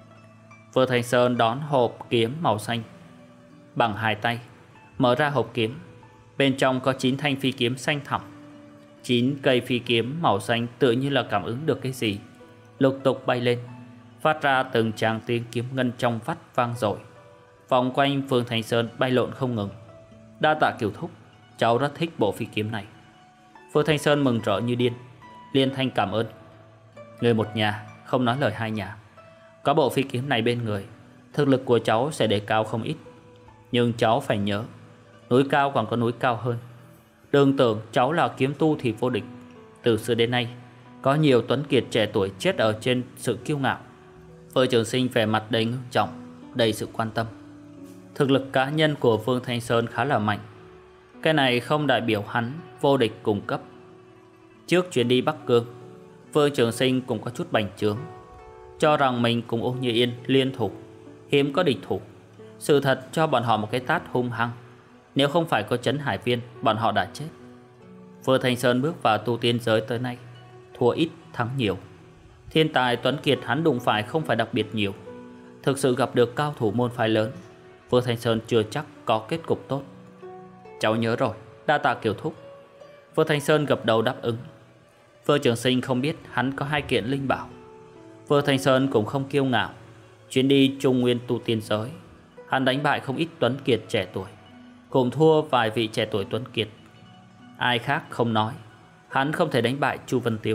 Vương Thanh Sơn đón hộp kiếm màu xanh bằng hai tay, mở ra hộp kiếm. Bên trong có chín thanh phi kiếm xanh thẳm. Chín cây phi kiếm màu xanh tự như là cảm ứng được cái gì, lục tục bay lên, phát ra từng tràng tiếng kiếm ngân trong vắt vang dội, vòng quanh Vương Thanh Sơn bay lộn không ngừng. Đa tạ Kiều thúc, cháu rất thích bộ phi kiếm này. Vương Thanh Sơn mừng rỡ như điên, liên thanh cảm ơn. Người một nhà, không nói lời hai nhà. Có bộ phi kiếm này bên người, thực lực của cháu sẽ đề cao không ít. Nhưng cháu phải nhớ, núi cao còn có núi cao hơn. Đừng tưởng cháu là kiếm tu thì vô địch. Từ xưa đến nay, có nhiều tuấn kiệt trẻ tuổi chết ở trên sự kiêu ngạo. Vương Trường Sinh vẻ mặt đầy ngưng trọng, đầy sự quan tâm. Thực lực cá nhân của Vương Thanh Sơn khá là mạnh. Cái này không đại biểu hắn vô địch cùng cấp. Trước chuyến đi Bắc Cương, Vương Trường Sinh cũng có chút bành trướng, cho rằng mình cùng Ô Như Yên liên thủ, hiếm có địch thủ. Sự thật cho bọn họ một cái tát hung hăng. Nếu không phải có Trấn Hải Viên, bọn họ đã chết. Vương Thanh Sơn bước vào tu tiên giới tới nay, thua ít thắng nhiều. Thiên tài tuấn kiệt hắn đụng phải không phải đặc biệt nhiều. Thực sự gặp được cao thủ môn phái lớn, Vương Thanh Sơn chưa chắc có kết cục tốt. Cháu nhớ rồi, đa tạ Kiều thúc. Vương Thanh Sơn gật đầu đáp ứng. Vương Trường Sinh không biết hắn có hai kiện linh bảo. Vương Thanh Sơn cũng không kiêu ngạo. Chuyến đi Trung Nguyên tu tiên giới, hắn đánh bại không ít tuấn kiệt trẻ tuổi, cùng thua vài vị trẻ tuổi tuấn kiệt. Ai khác không nói, hắn không thể đánh bại Chu Vân Tiêu.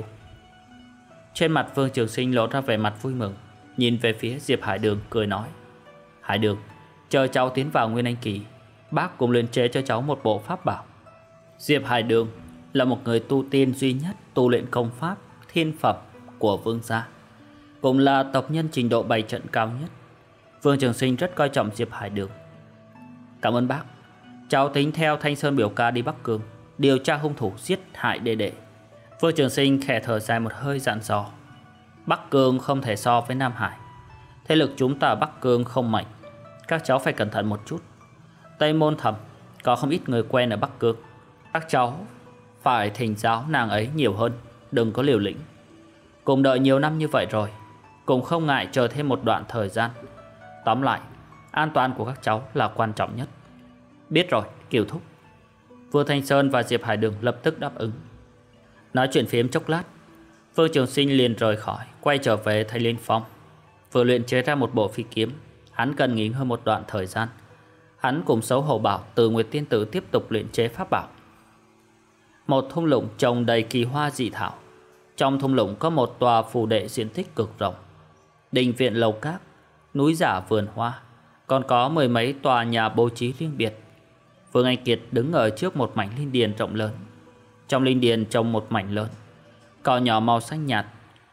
Trên mặt Vương Trường Sinh lộ ra vẻ mặt vui mừng, nhìn về phía Diệp Hải Đường cười nói: Hải Đường, chờ cháu tiến vào Nguyên Anh kỳ, bác cùng luyện chế cho cháu một bộ pháp bảo. Diệp Hải Đường là một người tu tiên duy nhất tu luyện công pháp thiên phẩm của Vương gia, cũng là tộc nhân trình độ bày trận cao nhất. Vương Trường Sinh rất coi trọng Diệp Hải Đường. Cảm ơn bác. Cháu tính theo Thanh Sơn biểu ca đi Bắc Cương, điều tra hung thủ giết hại đệ đệ. Vương Trường Sinh khẽ thở dài một hơi dặn dò: Bắc Cương không thể so với Nam Hải. Thế lực chúng ta Bắc Cương không mạnh, các cháu phải cẩn thận một chút. Tây Môn Thẩm có không ít người quen ở Bắc Cương, các cháu phải thỉnh giáo nàng ấy nhiều hơn, đừng có liều lĩnh. Cùng đợi nhiều năm như vậy rồi, cũng không ngại chờ thêm một đoạn thời gian. Tóm lại, an toàn của các cháu là quan trọng nhất. Biết rồi, Kiều thúc. Vương Thanh Sơn và Diệp Hải Đường lập tức đáp ứng. Nói chuyện phiếm chốc lát, Vương Trường Sinh liền rời khỏi, quay trở về Thanh Liên Phong. Vừa luyện chế ra một bộ phi kiếm, hắn cần nghỉ hơn một đoạn thời gian. Hắn cùng xấu hổ bảo Từ Nguyệt Tiên Tử tiếp tục luyện chế pháp bảo. Một thung lũng trồng đầy kỳ hoa dị thảo. Trong thung lũng có một tòa phù đệ diện tích cực rộng, đình viện lầu các, núi giả vườn hoa, còn có mười mấy tòa nhà bố trí riêng biệt. Vương Anh Kiệt đứng ở trước một mảnh linh điền rộng lớn. Trong linh điền trồng một mảnh lớn, cỏ nhỏ màu xanh nhạt.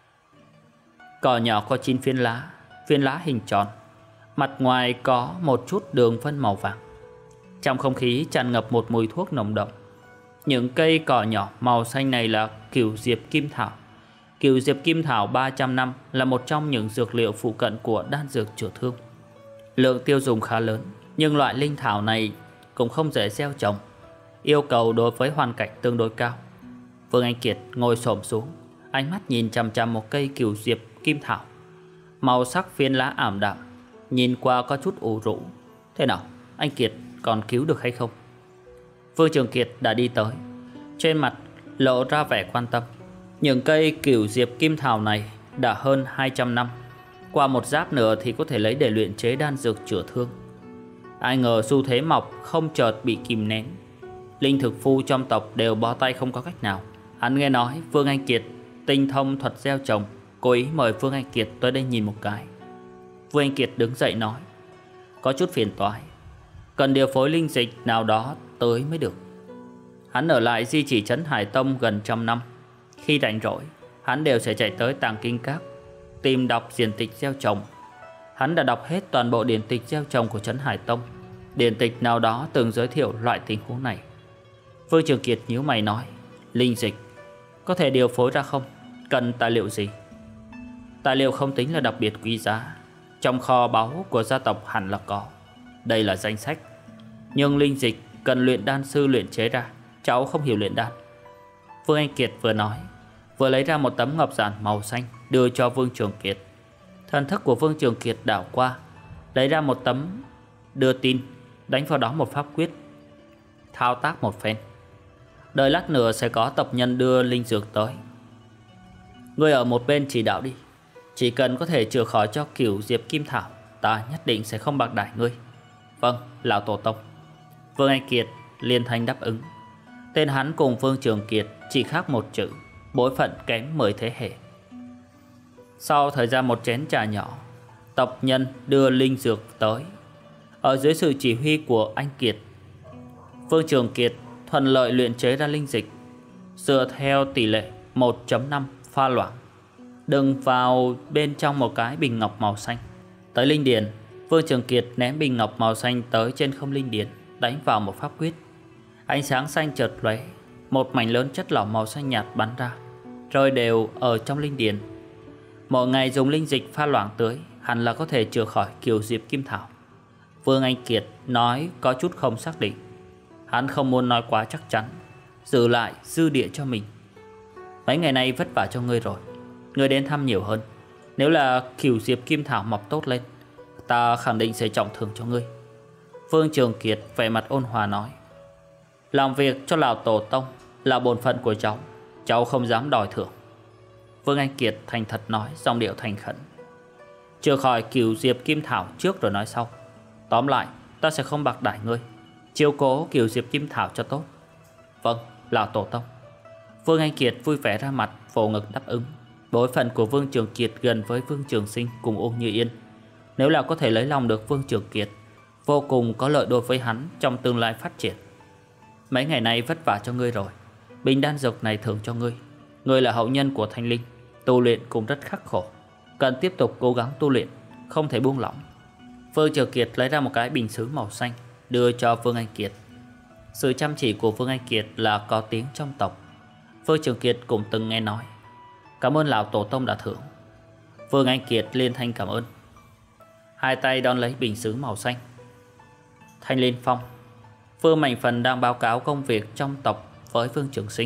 Cỏ nhỏ có chín phiến lá, phiến lá hình tròn, mặt ngoài có một chút đường vân màu vàng. Trong không khí tràn ngập một mùi thuốc nồng đậm. Những cây cỏ nhỏ màu xanh này là cửu diệp kim thảo. Cửu diệp kim thảo ba trăm năm là một trong những dược liệu phụ cận của đan dược chữa thương. Lượng tiêu dùng khá lớn, nhưng loại linh thảo này cũng không dễ gieo trồng, yêu cầu đối với hoàn cảnh tương đối cao. Vương Anh Kiệt ngồi xổm xuống, ánh mắt nhìn chằm chằm một cây cửu diệp kim thảo. Màu sắc phiến lá ảm đạm, nhìn qua có chút ủ rũ. Thế nào, anh Kiệt còn cứu được hay không? Vương Trường Kiệt đã đi tới, trên mặt lộ ra vẻ quan tâm. Những cây cửu diệp kim thảo này đã hơn hai trăm năm, qua một giáp nữa thì có thể lấy để luyện chế đan dược chữa thương. Ai ngờ xu thế mọc không chợt bị kìm nén. Linh thực phu trong tộc đều bó tay không có cách nào. Hắn nghe nói Vương Anh Kiệt tinh thông thuật gieo trồng, cố ý mời Vương Anh Kiệt tới đây nhìn một cái. Vương Anh Kiệt đứng dậy nói: có chút phiền toái, cần điều phối linh dịch nào đó tới mới được. Hắn ở lại di chỉ trấn Hải Tông gần trăm năm. Khi rảnh rỗi, hắn đều sẽ chạy tới Tàng Kinh Các tìm đọc điển tịch gieo trồng. Hắn đã đọc hết toàn bộ điển tịch gieo trồng của trấn Hải Tông. Điển tịch nào đó từng giới thiệu loại tình huống này. Vương Trường Kiệt nhíu mày nói: linh dịch có thể điều phối ra không? Cần tài liệu gì? Tài liệu không tính là đặc biệt quý giá, trong kho báu của gia tộc hẳn là có. Đây là danh sách. Nhưng linh dịch cần luyện đan sư luyện chế ra, cháu không hiểu luyện đan. Vương Anh Kiệt vừa nói, vừa lấy ra một tấm ngọc giản màu xanh đưa cho Vương Trường Kiệt. Thần thức của Vương Trường Kiệt đảo qua, lấy ra một tấm đưa tin, đánh vào đó một pháp quyết, thao tác một phen. Đợi lát nữa sẽ có tộc nhân đưa linh dược tới. Ngươi ở một bên chỉ đạo đi. Chỉ cần có thể chữa khỏi cho cửu diệp kim thảo, ta nhất định sẽ không bạc đãi ngươi. Vâng, lão tổ tông. Vương Anh Kiệt liên thanh đáp ứng. Tên hắn cùng Vương Trường Kiệt chỉ khác một chữ, bối phận kém mười thế hệ. Sau thời gian một chén trà nhỏ, tộc nhân đưa linh dược tới. Ở dưới sự chỉ huy của anh Kiệt, Vương Trường Kiệt thuận lợi luyện chế ra linh dịch, dựa theo tỷ lệ một chấm năm pha loãng, đựng vào bên trong một cái bình ngọc màu xanh. Tới linh điền, Vương Trường Kiệt ném bình ngọc màu xanh tới trên không linh điền, đánh vào một pháp quyết. Ánh sáng xanh chợt lóe, một mảnh lớn chất lỏng màu xanh nhạt bắn ra, rơi đều ở trong linh điền. Mỗi ngày dùng linh dịch pha loãng tưới, hẳn là có thể chữa khỏi cửu diệp kim thảo. Vương Anh Kiệt nói có chút không xác định. Hắn không muốn nói quá chắc chắn, giữ lại dư địa cho mình. Mấy ngày nay vất vả cho ngươi rồi, ngươi đến thăm nhiều hơn. Nếu là cửu diệp kim thảo mọc tốt lên, ta khẳng định sẽ trọng thưởng cho ngươi. Vương Trường Kiệt vẻ mặt ôn hòa nói: làm việc cho lão tổ tông là bổn phận của cháu, cháu không dám đòi thưởng. Vương Anh Kiệt thành thật nói, giọng điệu thành khẩn: chữa khỏi cửu diệp kim thảo trước rồi nói sau. Tóm lại, ta sẽ không bạc đãi ngươi, chiếu cố cửu diệp kim thảo cho tốt. Vâng, lão tổ tông. Vương Anh Kiệt vui vẻ ra mặt, vỗ ngực đáp ứng. Bối phận của Vương Trường Kiệt gần với Vương Trường Sinh cùng Ôn Như Yên. Nếu là có thể lấy lòng được Vương Trường Kiệt, vô cùng có lợi đối với hắn trong tương lai phát triển. Mấy ngày nay vất vả cho ngươi rồi, bình đan dược này thưởng cho ngươi. Ngươi là hậu nhân của Thanh Linh, tu luyện cũng rất khắc khổ, cần tiếp tục cố gắng tu luyện, không thể buông lỏng. Vương Trường Kiệt lấy ra một cái bình sứ màu xanh, đưa cho Vương Anh Kiệt. Sự chăm chỉ của Vương Anh Kiệt là có tiếng trong tộc. Vương Trường Kiệt cũng từng nghe nói. Cảm ơn lão tổ tông đã thưởng. Vương Anh Kiệt liên thanh cảm ơn, hai tay đón lấy bình sứ màu xanh. Thanh Liên Phong, Vương Mạnh Phần đang báo cáo công việc trong tộc với Vương Trường Sinh.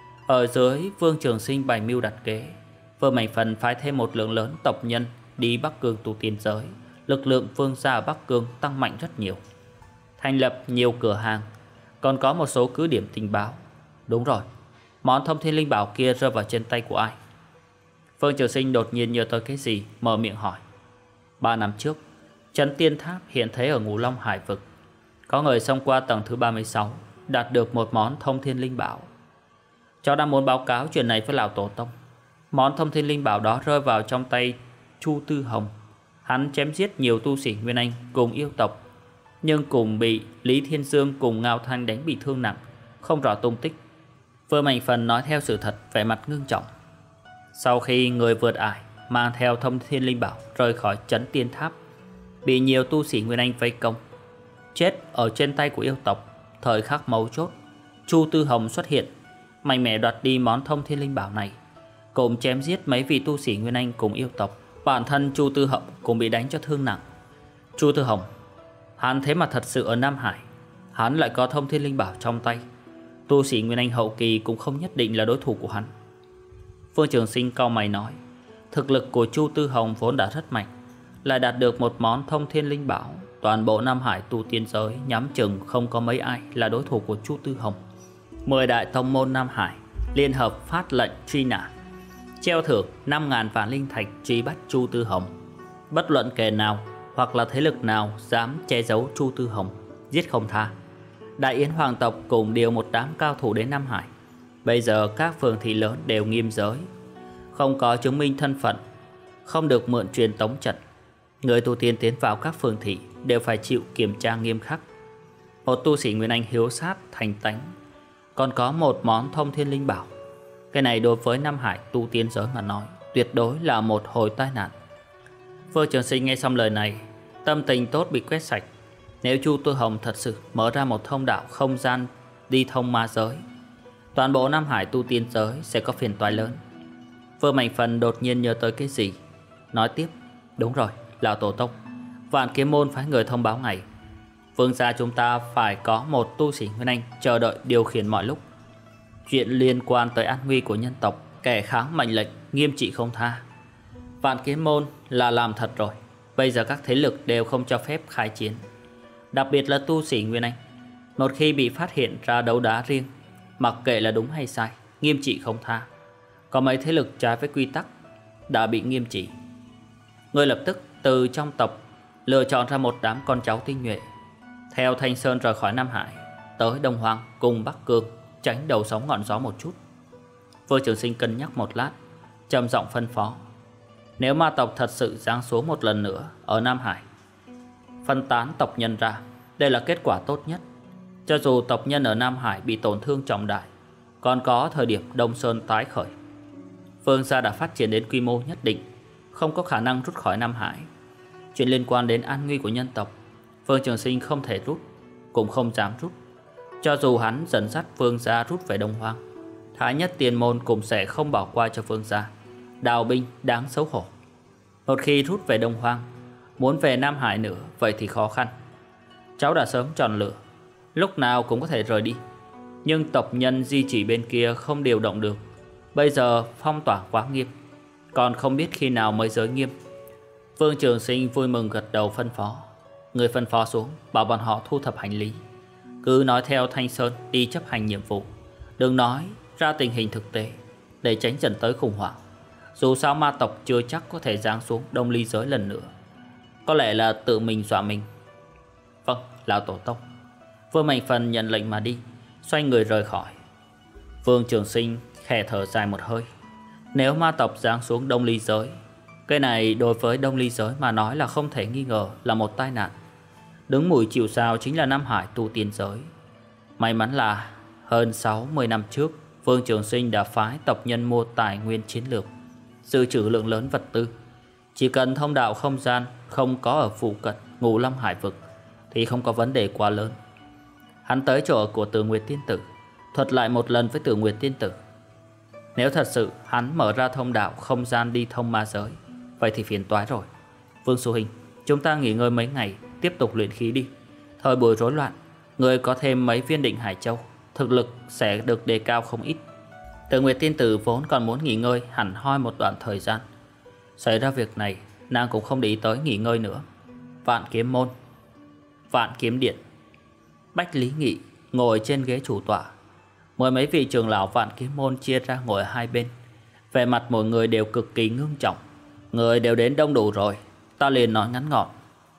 Ở dưới Vương Trường Sinh bày mưu đặt kế, Vương Mạnh Phần phái thêm một lượng lớn tộc nhân đi Bắc Cương tu tiên giới. Lực lượng Vương gia ở Bắc Cương tăng mạnh rất nhiều, thành lập nhiều cửa hàng, còn có một số cứ điểm tình báo. Đúng rồi, món thông thiên linh bảo kia rơi vào trên tay của ai? Vương Trường Sinh đột nhiên nhớ tới cái gì, mở miệng hỏi. Ba năm trước, trấn Tiên Tháp hiện thế ở Ngũ Long Hải Vực, có người xông qua tầng thứ ba mươi sáu, đạt được một món thông thiên linh bảo. Cháu đang muốn báo cáo chuyện này với lão tổ tông. Món thông thiên linh bảo đó rơi vào trong tay Chu Tư Hồng. Hắn chém giết nhiều tu sĩ Nguyên Anh cùng yêu tộc, nhưng cùng bị Lý Thiên Dương cùng Ngao Thanh đánh bị thương nặng, không rõ tung tích. Vương Mạnh Phần nói theo sự thật, vẻ mặt ngưng trọng. Sau khi người vượt ải mang theo thông thiên linh bảo rời khỏi trấn Tiên Tháp, bị nhiều tu sĩ Nguyên Anh vây công, chết ở trên tay của yêu tộc. Thời khắc mấu chốt, Chu Tư Hồng xuất hiện, mạnh mẽ đoạt đi món thông thiên linh bảo này, cùng chém giết mấy vị tu sĩ Nguyên Anh cùng yêu tộc. Bản thân Chu Tư Hồng cũng bị đánh cho thương nặng. Chu Tư Hồng, hắn thế mà thật sự ở Nam Hải, hắn lại có thông thiên linh bảo trong tay. Tu sĩ Nguyên Anh hậu kỳ cũng không nhất định là đối thủ của hắn. Phương Trường Sinh cau mày nói, thực lực của Chu Tư Hồng vốn đã rất mạnh, lại đạt được một món thông thiên linh bảo, toàn bộ Nam Hải tu tiên giới nhắm chừng không có mấy ai là đối thủ của Chu Tư Hồng. Mười đại tông môn Nam Hải liên hợp phát lệnh truy nã, treo thưởng năm ngàn vạn linh thạch truy bắt Chu Tư Hồng. Bất luận kẻ nào hoặc là thế lực nào dám che giấu Chu Tư Hồng, giết không tha. Đại Yến hoàng tộc cùng điều một đám cao thủ đến Nam Hải. Bây giờ các phường thị lớn đều nghiêm giới, không có chứng minh thân phận, không được mượn truyền tống trận. Người tu tiên tiến vào các phường thị đều phải chịu kiểm tra nghiêm khắc. Một tu sĩ Nguyên Anh hiếu sát thành tánh, còn có một món thông thiên linh bảo. Cái này đối với Nam Hải tu tiên giới mà nói, tuyệt đối là một hồi tai nạn. Phương Trường Sinh nghe xong lời này, tâm tình tốt bị quét sạch. Nếu Chu Tư Hồng thật sự mở ra một thông đạo không gian đi thông ma giới, toàn bộ Nam Hải tu tiên giới sẽ có phiền toái lớn. Vương Mạnh Phần đột nhiên nhớ tới cái gì, nói tiếp, đúng rồi, lão tổ tông, Vạn Kiếm môn phái người thông báo ngày, vương gia chúng ta phải có một tu sĩ Nguyên Anh chờ đợi điều khiển mọi lúc. Chuyện liên quan tới an nguy của nhân tộc, kẻ kháng mệnh lệnh nghiêm trị không tha. Vạn Kiếm môn là làm thật rồi, bây giờ các thế lực đều không cho phép khai chiến, đặc biệt là tu sĩ Nguyên Anh. Một khi bị phát hiện ra đấu đá riêng, mặc kệ là đúng hay sai, nghiêm trị không tha. Có mấy thế lực trái với quy tắc đã bị nghiêm trị. Người lập tức từ trong tộc lựa chọn ra một đám con cháu tinh nhuệ, theo Thanh Sơn rời khỏi Nam Hải, tới Đông Hoang cùng Bắc Cương, tránh đầu sóng ngọn gió một chút. Vương Trường Sinh cân nhắc một lát, trầm giọng phân phó, nếu ma tộc thật sự giáng xuống một lần nữa ở Nam Hải, phân tán tộc nhân ra, đây là kết quả tốt nhất. Cho dù tộc nhân ở Nam Hải bị tổn thương trọng đại, còn có thời điểm Đông Sơn tái khởi. Vương gia đã phát triển đến quy mô nhất định, không có khả năng rút khỏi Nam Hải. Chuyện liên quan đến an nguy của nhân tộc, Vương Trường Sinh không thể rút, cũng không dám rút. Cho dù hắn dẫn dắt Vương gia rút về Đông Hoang, Thái Nhất Tiên môn cũng sẽ không bỏ qua cho Vương gia. Đào binh đáng xấu hổ. Một khi rút về Đông Hoang, muốn về Nam Hải nữa vậy thì khó khăn. Cháu đã sớm chọn lựa, lúc nào cũng có thể rời đi, nhưng tộc nhân di chỉ bên kia không điều động được. Bây giờ phong tỏa quá nghiêm, còn không biết khi nào mới giới nghiêm. Vương Trường Sinh vui mừng gật đầu phân phó. Người phân phó xuống, bảo bọn họ thu thập hành lý, cứ nói theo Thanh Sơn đi chấp hành nhiệm vụ, đừng nói ra tình hình thực tế, để tránh dẫn tới khủng hoảng. Dù sao ma tộc chưa chắc có thể giáng xuống Đông Ly giới lần nữa, có lẽ là tự mình dọa mình. Vâng, lão tổ tông. Vương Mạnh Phần nhận lệnh mà đi, xoay người rời khỏi. Vương Trường Sinh khẽ thở dài một hơi. Nếu ma tộc giáng xuống Đông Ly giới, cái này đối với Đông Ly giới mà nói là không thể nghi ngờ là một tai nạn. Đứng mũi chịu sào chính là Nam Hải tu tiên giới. May mắn là hơn sáu mươi năm trước, Vương Trường Sinh đã phái tộc nhân mua tài nguyên chiến lược, dự trữ lượng lớn vật tư. Chỉ cần thông đạo không gian không có ở phụ cận Ngũ Lâm Hải vực thì không có vấn đề quá lớn. Hắn tới chỗ của Tử Nguyệt Tiên Tử, thuật lại một lần với Tử Nguyệt Tiên Tử. Nếu thật sự hắn mở ra thông đạo không gian đi thông ma giới, vậy thì phiền toái rồi. Vương Sư Huynh, chúng ta nghỉ ngơi mấy ngày, tiếp tục luyện khí đi. Thời buổi rối loạn, người có thêm mấy viên Định Hải Châu, thực lực sẽ được đề cao không ít. Tử Nguyệt Tiên Tử vốn còn muốn nghỉ ngơi hẳn hoi một đoạn thời gian. Xảy ra việc này, nàng cũng không để ý tới nghỉ ngơi nữa. Vạn Kiếm môn, Vạn Kiếm điện, Bách Lý Nghị ngồi trên ghế chủ tọa. Mười mấy vị trưởng lão Vạn Kiếm môn chia ra ngồi ở hai bên, vẻ mặt mỗi người đều cực kỳ ngưng trọng. Người đều đến đông đủ rồi, ta liền nói ngắn gọn.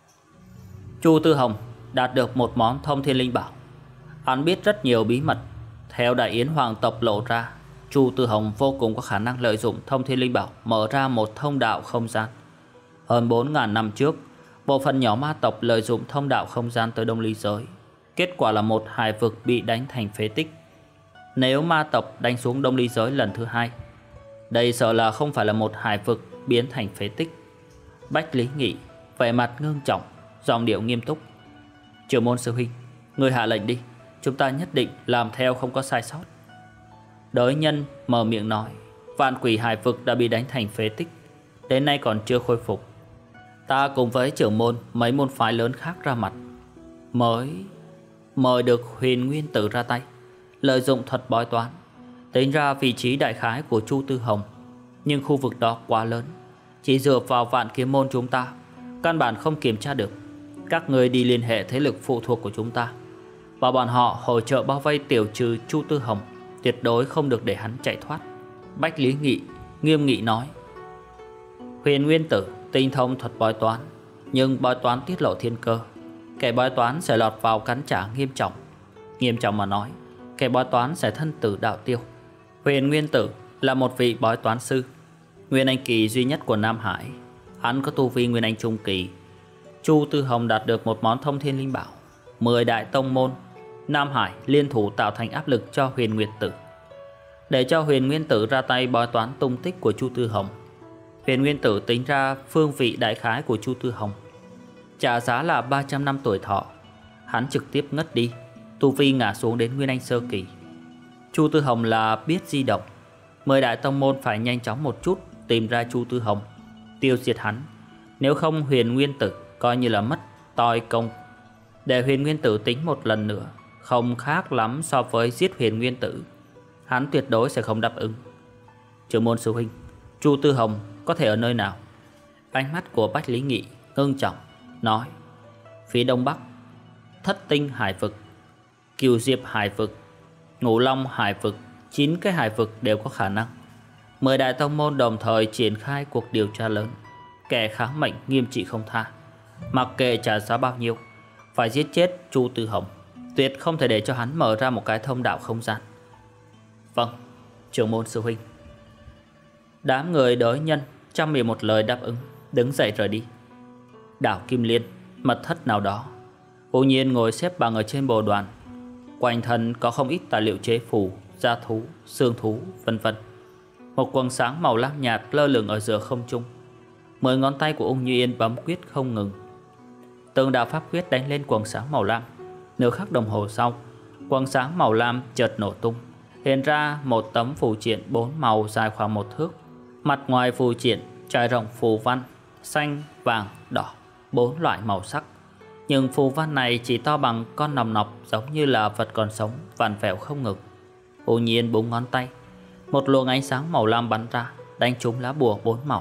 Chu Tư Hồng đạt được một món thông thiên linh bảo. Hắn biết rất nhiều bí mật. Theo Đại Yến hoàng tộc lộ ra, Chu Tư Hồng vô cùng có khả năng lợi dụng thông thiên linh bảo mở ra một thông đạo không gian. Hơn bốn ngàn năm trước, bộ phận nhỏ ma tộc lợi dụng thông đạo không gian tới Đông Ly giới, kết quả là một hải vực bị đánh thành phế tích. Nếu ma tộc đánh xuống Đông Ly giới lần thứ hai, đây sợ là không phải là một hải vực biến thành phế tích. Bách Lý Nghị vẻ mặt ngưng trọng, giọng điệu nghiêm túc. Trưởng môn sư huynh, người hạ lệnh đi, chúng ta nhất định làm theo không có sai sót. Đới nhân mở miệng nói, vạn quỷ hải vực đã bị đánh thành phế tích, đến nay còn chưa khôi phục. Ta cùng với trưởng môn mấy môn phái lớn khác ra mặt, mới mời được Huyền Nguyên Tử ra tay, lợi dụng thuật bói toán tính ra vị trí đại khái của Chu Tư Hồng. Nhưng khu vực đó quá lớn, chỉ dựa vào Vạn Kiếm môn chúng ta căn bản không kiểm tra được. Các người đi liên hệ thế lực phụ thuộc của chúng ta, và bọn họ hỗ trợ bao vây tiểu trừ Chu Tư Hồng, tuyệt đối không được để hắn chạy thoát. Bách Lý Nghị nghiêm nghị nói. Huyền Nguyên Tử tinh thông thuật bói toán, nhưng bói toán tiết lộ thiên cơ, kẻ bói toán sẽ lọt vào cắn trả nghiêm trọng. Nghiêm trọng mà nói, kẻ bói toán sẽ thân tử đạo tiêu. Huyền Nguyên Tử là một vị bói toán sư, Nguyên Anh kỳ duy nhất của Nam Hải. Hắn có tu vi Nguyên Anh trung kỳ. Chu Tư Hồng đạt được một món thông thiên linh bảo, mười đại tông môn Nam Hải liên thủ tạo thành áp lực cho Huyền Nguyên Tử, để cho Huyền Nguyên Tử ra tay bói toán tung tích của Chu Tư Hồng. Huyền Nguyên Tử tính ra phương vị đại khái của Chu Tư Hồng, trả giá là ba trăm năm tuổi thọ. Hắn trực tiếp ngất đi, tu vi ngã xuống đến Nguyên Anh sơ kỳ. Chu Tư Hồng là biết di động, mười đại tông môn phải nhanh chóng một chút tìm ra Chu Tư Hồng, tiêu diệt hắn. Nếu không Huyền Nguyên Tử coi như là mất toi công. Để Huyền Nguyên Tử tính một lần nữa, không khác lắm so với giết Huyền Nguyên Tử. Hắn tuyệt đối sẽ không đáp ứng. Trưởng môn sư huynh, Chu Tư Hồng có thể ở nơi nào? Ánh mắt của Bách Lý Nghị ngưng trọng nói. Phía đông bắc, Thất Tinh hải vực, Cửu Diệp hải vực, Ngũ Long hải vực, chín cái hải vực đều có khả năng. Mười đại tông môn đồng thời triển khai cuộc điều tra lớn, kẻ kháng mệnh nghiêm trị không tha, mặc kệ trả giá bao nhiêu, phải giết chết Chu Tư Hồng, tuyệt không thể để cho hắn mở ra một cái thông đạo không gian. Vâng, trưởng môn sư huynh. Đám người Đới Nhân trăm miệng một lời đáp ứng, đứng dậy rời đi. Đảo Kim Liên, mật thất nào đó, Vô Nhiên ngồi xếp bằng ở trên bồ đoàn. Quanh thân có không ít tài liệu chế phù, da thú, xương thú, vân vân. Một quầng sáng màu lam nhạt lơ lửng ở giữa không trung. Mười ngón tay của Ung Như Yên bấm quyết không ngừng. Từng đạo pháp quyết đánh lên quầng sáng màu lam. Nửa khắc đồng hồ sau, quầng sáng màu lam chợt nổ tung, hiện ra một tấm phù triện bốn màu dài khoảng một thước. Mặt ngoài phù triện trải rộng phù văn xanh, vàng, đỏ, bốn loại màu sắc. Nhưng phù văn này chỉ to bằng con nòng nọc, giống như là vật còn sống, vặn vẹo không ngừng. Ung Như Yên búng ngón tay, một luồng ánh sáng màu lam bắn ra, đánh trúng lá bùa bốn màu.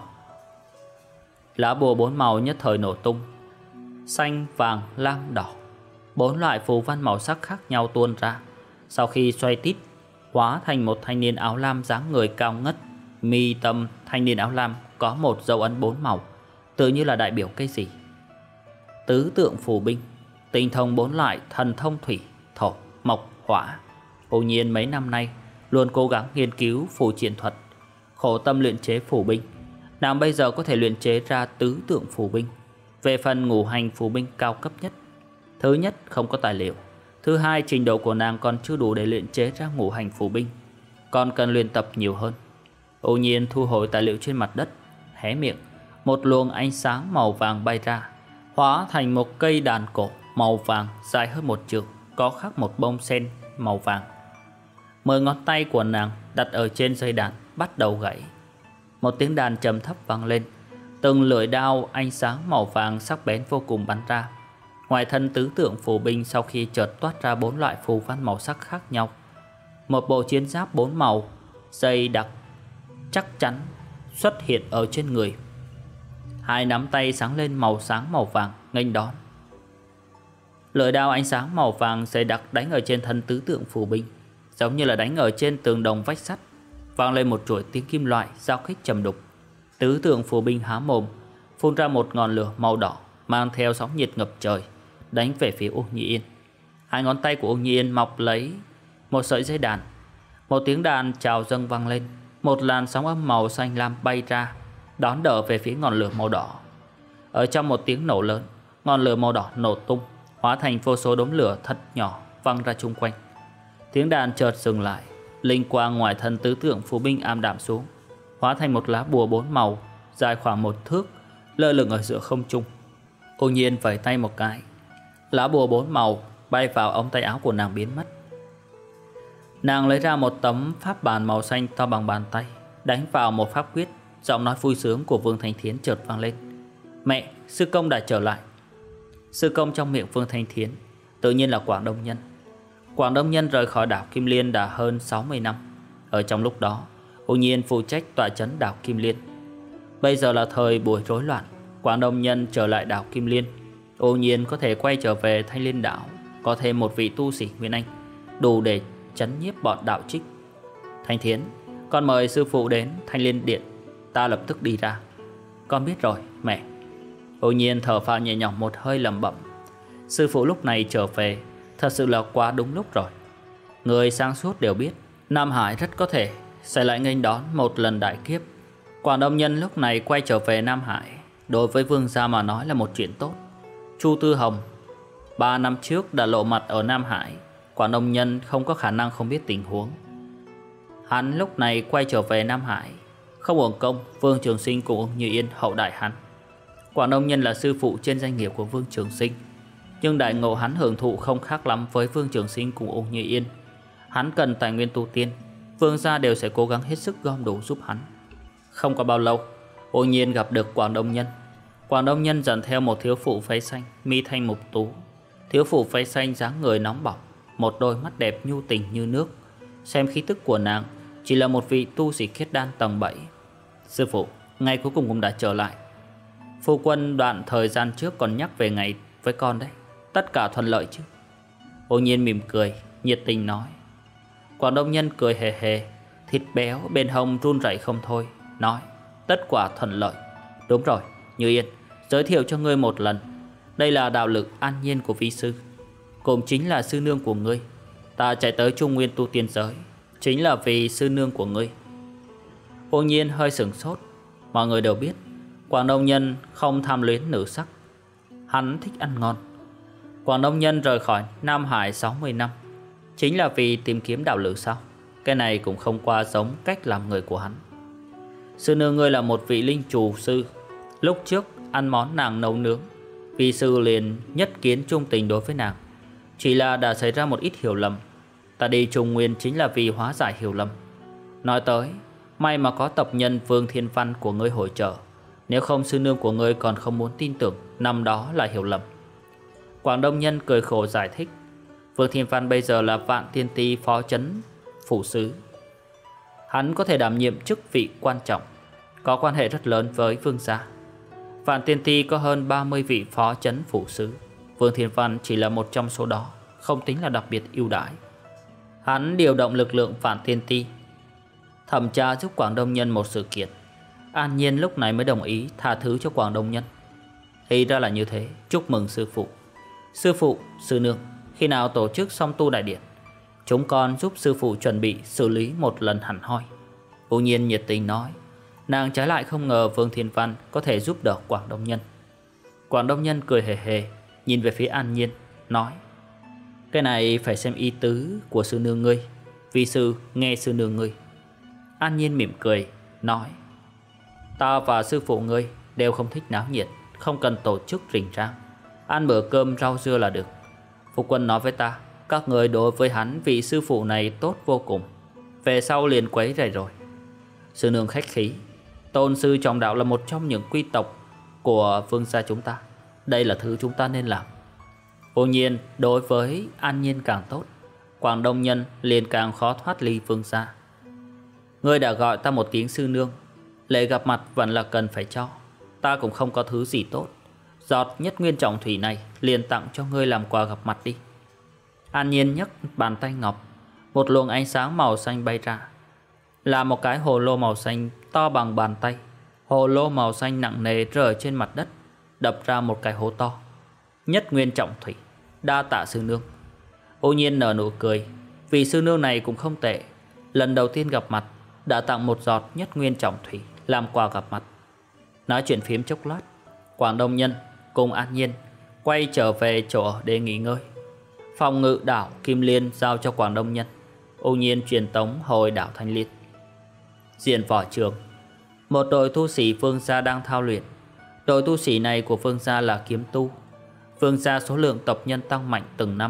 Lá bùa bốn màu nhất thời nổ tung, xanh, vàng, lam, đỏ, bốn loại phù văn màu sắc khác nhau tuôn ra. Sau khi xoay tít, hóa thành một thanh niên áo lam dáng người cao ngất. Mi tâm thanh niên áo lam có một dấu ấn bốn màu, tự như là đại biểu cái gì. Tứ tượng phù binh, tinh thông bốn loại thần thông thủy, thổ, mộc, hỏa. Ung Như Yên mấy năm nay luôn cố gắng nghiên cứu phù triện thuật, khổ tâm luyện chế phù binh. Nàng bây giờ có thể luyện chế ra tứ tượng phù binh. Về phần ngũ hành phù binh cao cấp nhất, thứ nhất không có tài liệu, thứ hai trình độ của nàng còn chưa đủ để luyện chế ra ngũ hành phù binh, còn cần luyện tập nhiều hơn. Ung Như Yên thu hồi tài liệu trên mặt đất, hé miệng, một luồng ánh sáng màu vàng bay ra, hóa thành một cây đàn cổ màu vàng dài hơn một trượng, có khắc một bông sen màu vàng. Mười ngón tay của nàng đặt ở trên dây đàn bắt đầu gãy. Một tiếng đàn trầm thấp vang lên, từng lưỡi đao ánh sáng màu vàng sắc bén vô cùng bắn ra. Ngoài thân tứ tượng phù binh sau khi chợt toát ra bốn loại phù văn màu sắc khác nhau. Một bộ chiến giáp bốn màu dày đặc chắc chắn xuất hiện ở trên người. Hai nắm tay sáng lên màu sáng màu vàng nghênh đón. Lưỡi đao ánh sáng màu vàng dày đặc đánh ở trên thân tứ tượng phù binh, giống như là đánh ở trên tường đồng vách sắt, vang lên một chuỗi tiếng kim loại giao kích trầm đục. Tứ tượng phù binh há mồm, phun ra một ngọn lửa màu đỏ mang theo sóng nhiệt ngập trời, đánh về phía Ung Như Yên. Hai ngón tay của Ung Như Yên mọc lấy một sợi dây đàn. Một tiếng đàn chào dâng vang lên, một làn sóng âm màu xanh lam bay ra, đón đỡ về phía ngọn lửa màu đỏ. Ở trong một tiếng nổ lớn, ngọn lửa màu đỏ nổ tung, hóa thành vô số đốm lửa thật nhỏ văng ra chung quanh. Tiếng đàn chợt dừng lại, linh quang ngoài thân tứ tượng phù binh ảm đạm xuống, hóa thành một lá bùa bốn màu dài khoảng một thước, lơ lửng ở giữa không trung. Ung Như Yên vẩy tay một cái, lá bùa bốn màu bay vào ống tay áo của nàng biến mất. Nàng lấy ra một tấm pháp bàn màu xanh to bằng bàn tay, đánh vào một pháp quyết. Giọng nói vui sướng của Vương Thanh Thiến chợt vang lên: "Mẹ, sư công đã trở lại." Sư công trong miệng Vương Thanh Thiến tự nhiên là Quảng Đông Nhân. Quảng Đông Nhân rời khỏi đảo Kim Liên đã hơn sáu mươi năm. Ở trong lúc đó, Ô Nhiên phụ trách tọa trấn đảo Kim Liên. Bây giờ là thời buổi rối loạn, Quảng Đông Nhân trở lại đảo Kim Liên, Ô Nhiên có thể quay trở về Thanh Liên đảo, có thêm một vị tu sĩ Nguyên Anh, đủ để trấn nhiếp bọn đạo trích. "Thanh Thiến, con mời sư phụ đến Thanh Liên điện, ta lập tức đi ra." "Con biết rồi, mẹ." Ô Nhiên thở phào nhẹ nhõm một hơi, lẩm bẩm: "Sư phụ lúc này trở về thật sự là quá đúng lúc rồi." Người sáng suốt đều biết Nam Hải rất có thể sẽ lại nghênh đón một lần đại kiếp. Quảng Đông Nhân lúc này quay trở về Nam Hải, đối với Vương gia mà nói là một chuyện tốt. Chu Tư Hồng ba năm trước đã lộ mặt ở Nam Hải, Quảng Đông Nhân không có khả năng không biết tình huống. Hắn lúc này quay trở về Nam Hải, không uổng công Vương Trường Sinh cùng Ung Như Yên hậu đại hắn. Quảng Đông Nhân là sư phụ trên danh nghĩa của Vương Trường Sinh, nhưng đại ngộ hắn hưởng thụ không khác lắm với Vương Trường Sinh cùng Ung Như Yên. Hắn cần tài nguyên tu tiên, Vương gia đều sẽ cố gắng hết sức gom đủ giúp hắn. Không có bao lâu, Ô Nhiên gặp được Quảng Đông Nhân. Quảng Đông Nhân dẫn theo một thiếu phụ váy xanh, mi thanh mục tú. Thiếu phụ váy xanh dáng người nóng bỏng, một đôi mắt đẹp nhu tình như nước. Xem khí tức của nàng, chỉ là một vị tu sĩ khiết đan tầng bảy. "Sư phụ, ngày cuối cùng cũng đã trở lại. Phu quân đoạn thời gian trước còn nhắc về ngày với con đấy, tất cả thuận lợi chứ?" Ô Nhiên mỉm cười, nhiệt tình nói. Quảng Đông Nhân cười hề hề, thịt béo bên hông run rẩy không thôi, nói: "Tất quả thuận lợi. Đúng rồi, Như Yên, giới thiệu cho ngươi một lần, đây là đạo lực An Nhiên của vi sư, cũng chính là sư nương của ngươi. Ta chạy tới Trung Nguyên tu tiên giới chính là vì sư nương của ngươi." Ô Nhiên hơi sửng sốt. Mọi người đều biết Quảng Đông Nhân không tham luyến nữ sắc, hắn thích ăn ngon. Quảng Đông Nhân rời khỏi Nam Hải sáu mươi năm chính là vì tìm kiếm đạo lực sao? Cái này cũng không qua giống cách làm người của hắn. "Sư nương ngươi là một vị linh chủ sư, lúc trước ăn món nàng nấu nướng, vi sư liền nhất kiến trung tình đối với nàng. Chỉ là đã xảy ra một ít hiểu lầm. Ta đi Trung Nguyên chính là vì hóa giải hiểu lầm. Nói tới, may mà có tộc nhân Vương Thiên Văn của ngươi hỗ trợ, nếu không sư nương của ngươi còn không muốn tin tưởng năm đó là hiểu lầm." Quảng Đông Nhân cười khổ giải thích. Vương Thiên Văn bây giờ là Vạn Tiên Ti phó trấn phủ sứ, hắn có thể đảm nhiệm chức vị quan trọng, có quan hệ rất lớn với Vương gia. Vạn Tiên Ti có hơn ba mươi vị phó trấn phủ sứ, Vương Thiên Văn chỉ là một trong số đó, không tính là đặc biệt ưu đãi. Hắn điều động lực lượng Vạn Tiên Ti thẩm tra giúp Quảng Đông Nhân một sự kiện. An Nhiên lúc này mới đồng ý tha thứ cho Quảng Đông Nhân. Thì ra là như thế, chúc mừng sư phụ. Sư phụ, sư nương, khi nào tổ chức song tu đại điện, chúng con giúp sư phụ chuẩn bị xử lý một lần hẳn hoi. Ô Nhiên nhiệt tình nói. Nàng trái lại không ngờ Vương Thiên Văn có thể giúp đỡ Quảng Đông Nhân. Quảng Đông Nhân cười hề hề, nhìn về phía An Nhiên, nói: "Cái này phải xem ý tứ của sư nương ngươi, vi sư nghe sư nương ngươi." An Nhiên mỉm cười, nói: "Ta và sư phụ ngươi đều không thích náo nhiệt, không cần tổ chức rình rang, ăn bữa cơm rau dưa là được. Phu quân nói với ta, các người đối với hắn vị sư phụ này tốt vô cùng, về sau liền quấy rầy rồi. Sư nương khách khí, tôn sư trọng đạo là một trong những quy tộc của Vương gia chúng ta, đây là thứ chúng ta nên làm." Ô Nhiên đối với An Nhiên càng tốt, Quảng Đông Nhân liền càng khó thoát ly Vương gia. "Ngươi đã gọi ta một tiếng sư nương, lễ gặp mặt vẫn là cần phải cho. Ta cũng không có thứ gì tốt, giọt nhất nguyên trọng thủy này liền tặng cho ngươi làm quà gặp mặt đi." An Nhiên nhấc bàn tay ngọc, một luồng ánh sáng màu xanh bay ra, là một cái hồ lô màu xanh to bằng bàn tay. Hồ lô màu xanh nặng nề rơi trên mặt đất, đập ra một cái hố to. "Nhất nguyên trọng thủy, đa tạ sư nương." Ô Nhiên nở nụ cười, vì sư nương này cũng không tệ, lần đầu tiên gặp mặt đã tặng một giọt nhất nguyên trọng thủy làm quà gặp mặt. Nói chuyện phiếm chốc lát, Quảng Đông Nhân cùng An Nhiên quay trở về chỗ ở để nghỉ ngơi. Phòng ngự đảo Kim Liên giao cho Quảng Đông Nhân, Ô Nhiên truyền tống hồi đảo Thanh Liên. Diện võ trường, một đội tu sĩ Vương gia đang thao luyện. Đội tu sĩ này của Vương gia là kiếm tu. Vương gia số lượng tộc nhân tăng mạnh từng năm,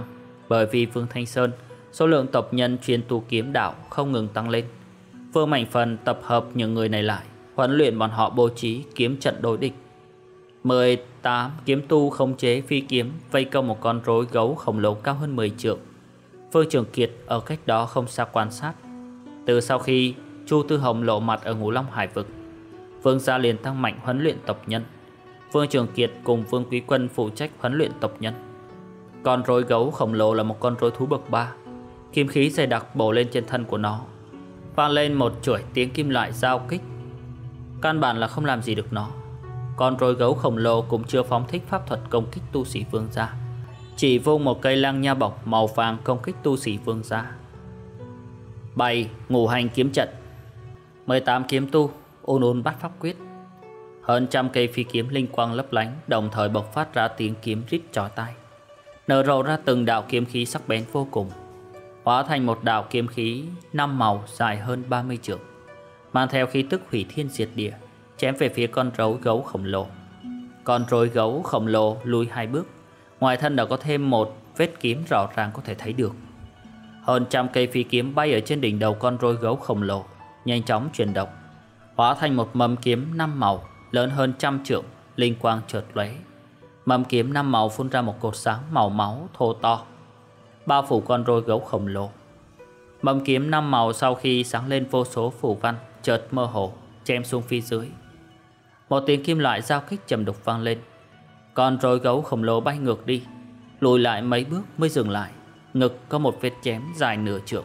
Bởi vì Vương Thanh Sơn, số lượng tộc nhân chuyên tu kiếm đạo không ngừng tăng lên. Vương Mạnh Phần tập hợp những người này lại, huấn luyện bọn họ bố trí kiếm trận đối địch. mười tám kiếm tu khống chế phi kiếm vây công một con rối gấu khổng lồ cao hơn mười trượng. Vương Trường Kiệt ở cách đó không xa quan sát. Từ sau khi Chu Tư Hồng lộ mặt ở Ngũ Long Hải vực, Vương gia liền tăng mạnh huấn luyện tộc nhân. Vương Trường Kiệt cùng Vương Quý Quân phụ trách huấn luyện tộc nhân. Con rối gấu khổng lồ là một con rối thú bậc ba. Kim khí dày đặc bổ lên trên thân của nó, vang lên một chuỗi tiếng kim loại giao kích. Căn bản là không làm gì được nó. Con rối gấu khổng lồ cũng chưa phóng thích pháp thuật công kích tu sĩ Vương gia, chỉ vung một cây lăng nha bổng màu vàng công kích tu sĩ Vương gia. Bảy ngũ hành kiếm trận. mười tám kiếm tu ôn ôn bắt pháp quyết. Hơn trăm cây phi kiếm linh quang lấp lánh đồng thời bộc phát ra tiếng kiếm rít chói tai, nở rộ ra từng đạo kiếm khí sắc bén vô cùng, hóa thành một đạo kiếm khí năm màu dài hơn ba mươi trượng, mang theo khí tức hủy thiên diệt địa, chém về phía con rối gấu khổng lồ. Con rối gấu khổng lồ lùi hai bước, ngoài thân đã có thêm một vết kiếm rõ ràng có thể thấy được. Hơn trăm cây phi kiếm bay ở trên đỉnh đầu con rối gấu khổng lồ, nhanh chóng chuyển động, hóa thành một mầm kiếm năm màu lớn hơn trăm trượng, linh quang chợt lóe. Mầm kiếm năm màu phun ra một cột sáng màu máu thô to, bao phủ con rối gấu khổng lồ. Mầm kiếm năm màu sau khi sáng lên vô số phù văn chợt mơ hồ chém xuống phía dưới. Một tiếng kim loại giao kích trầm đục vang lên. Con rối gấu khổng lồ bay ngược đi, lùi lại mấy bước mới dừng lại, ngực có một vết chém dài nửa trượng.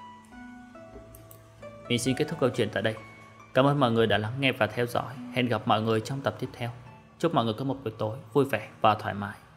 Mình xin kết thúc câu chuyện tại đây. Cảm ơn mọi người đã lắng nghe và theo dõi. Hẹn gặp mọi người trong tập tiếp theo. Chúc mọi người có một buổi tối vui vẻ và thoải mái.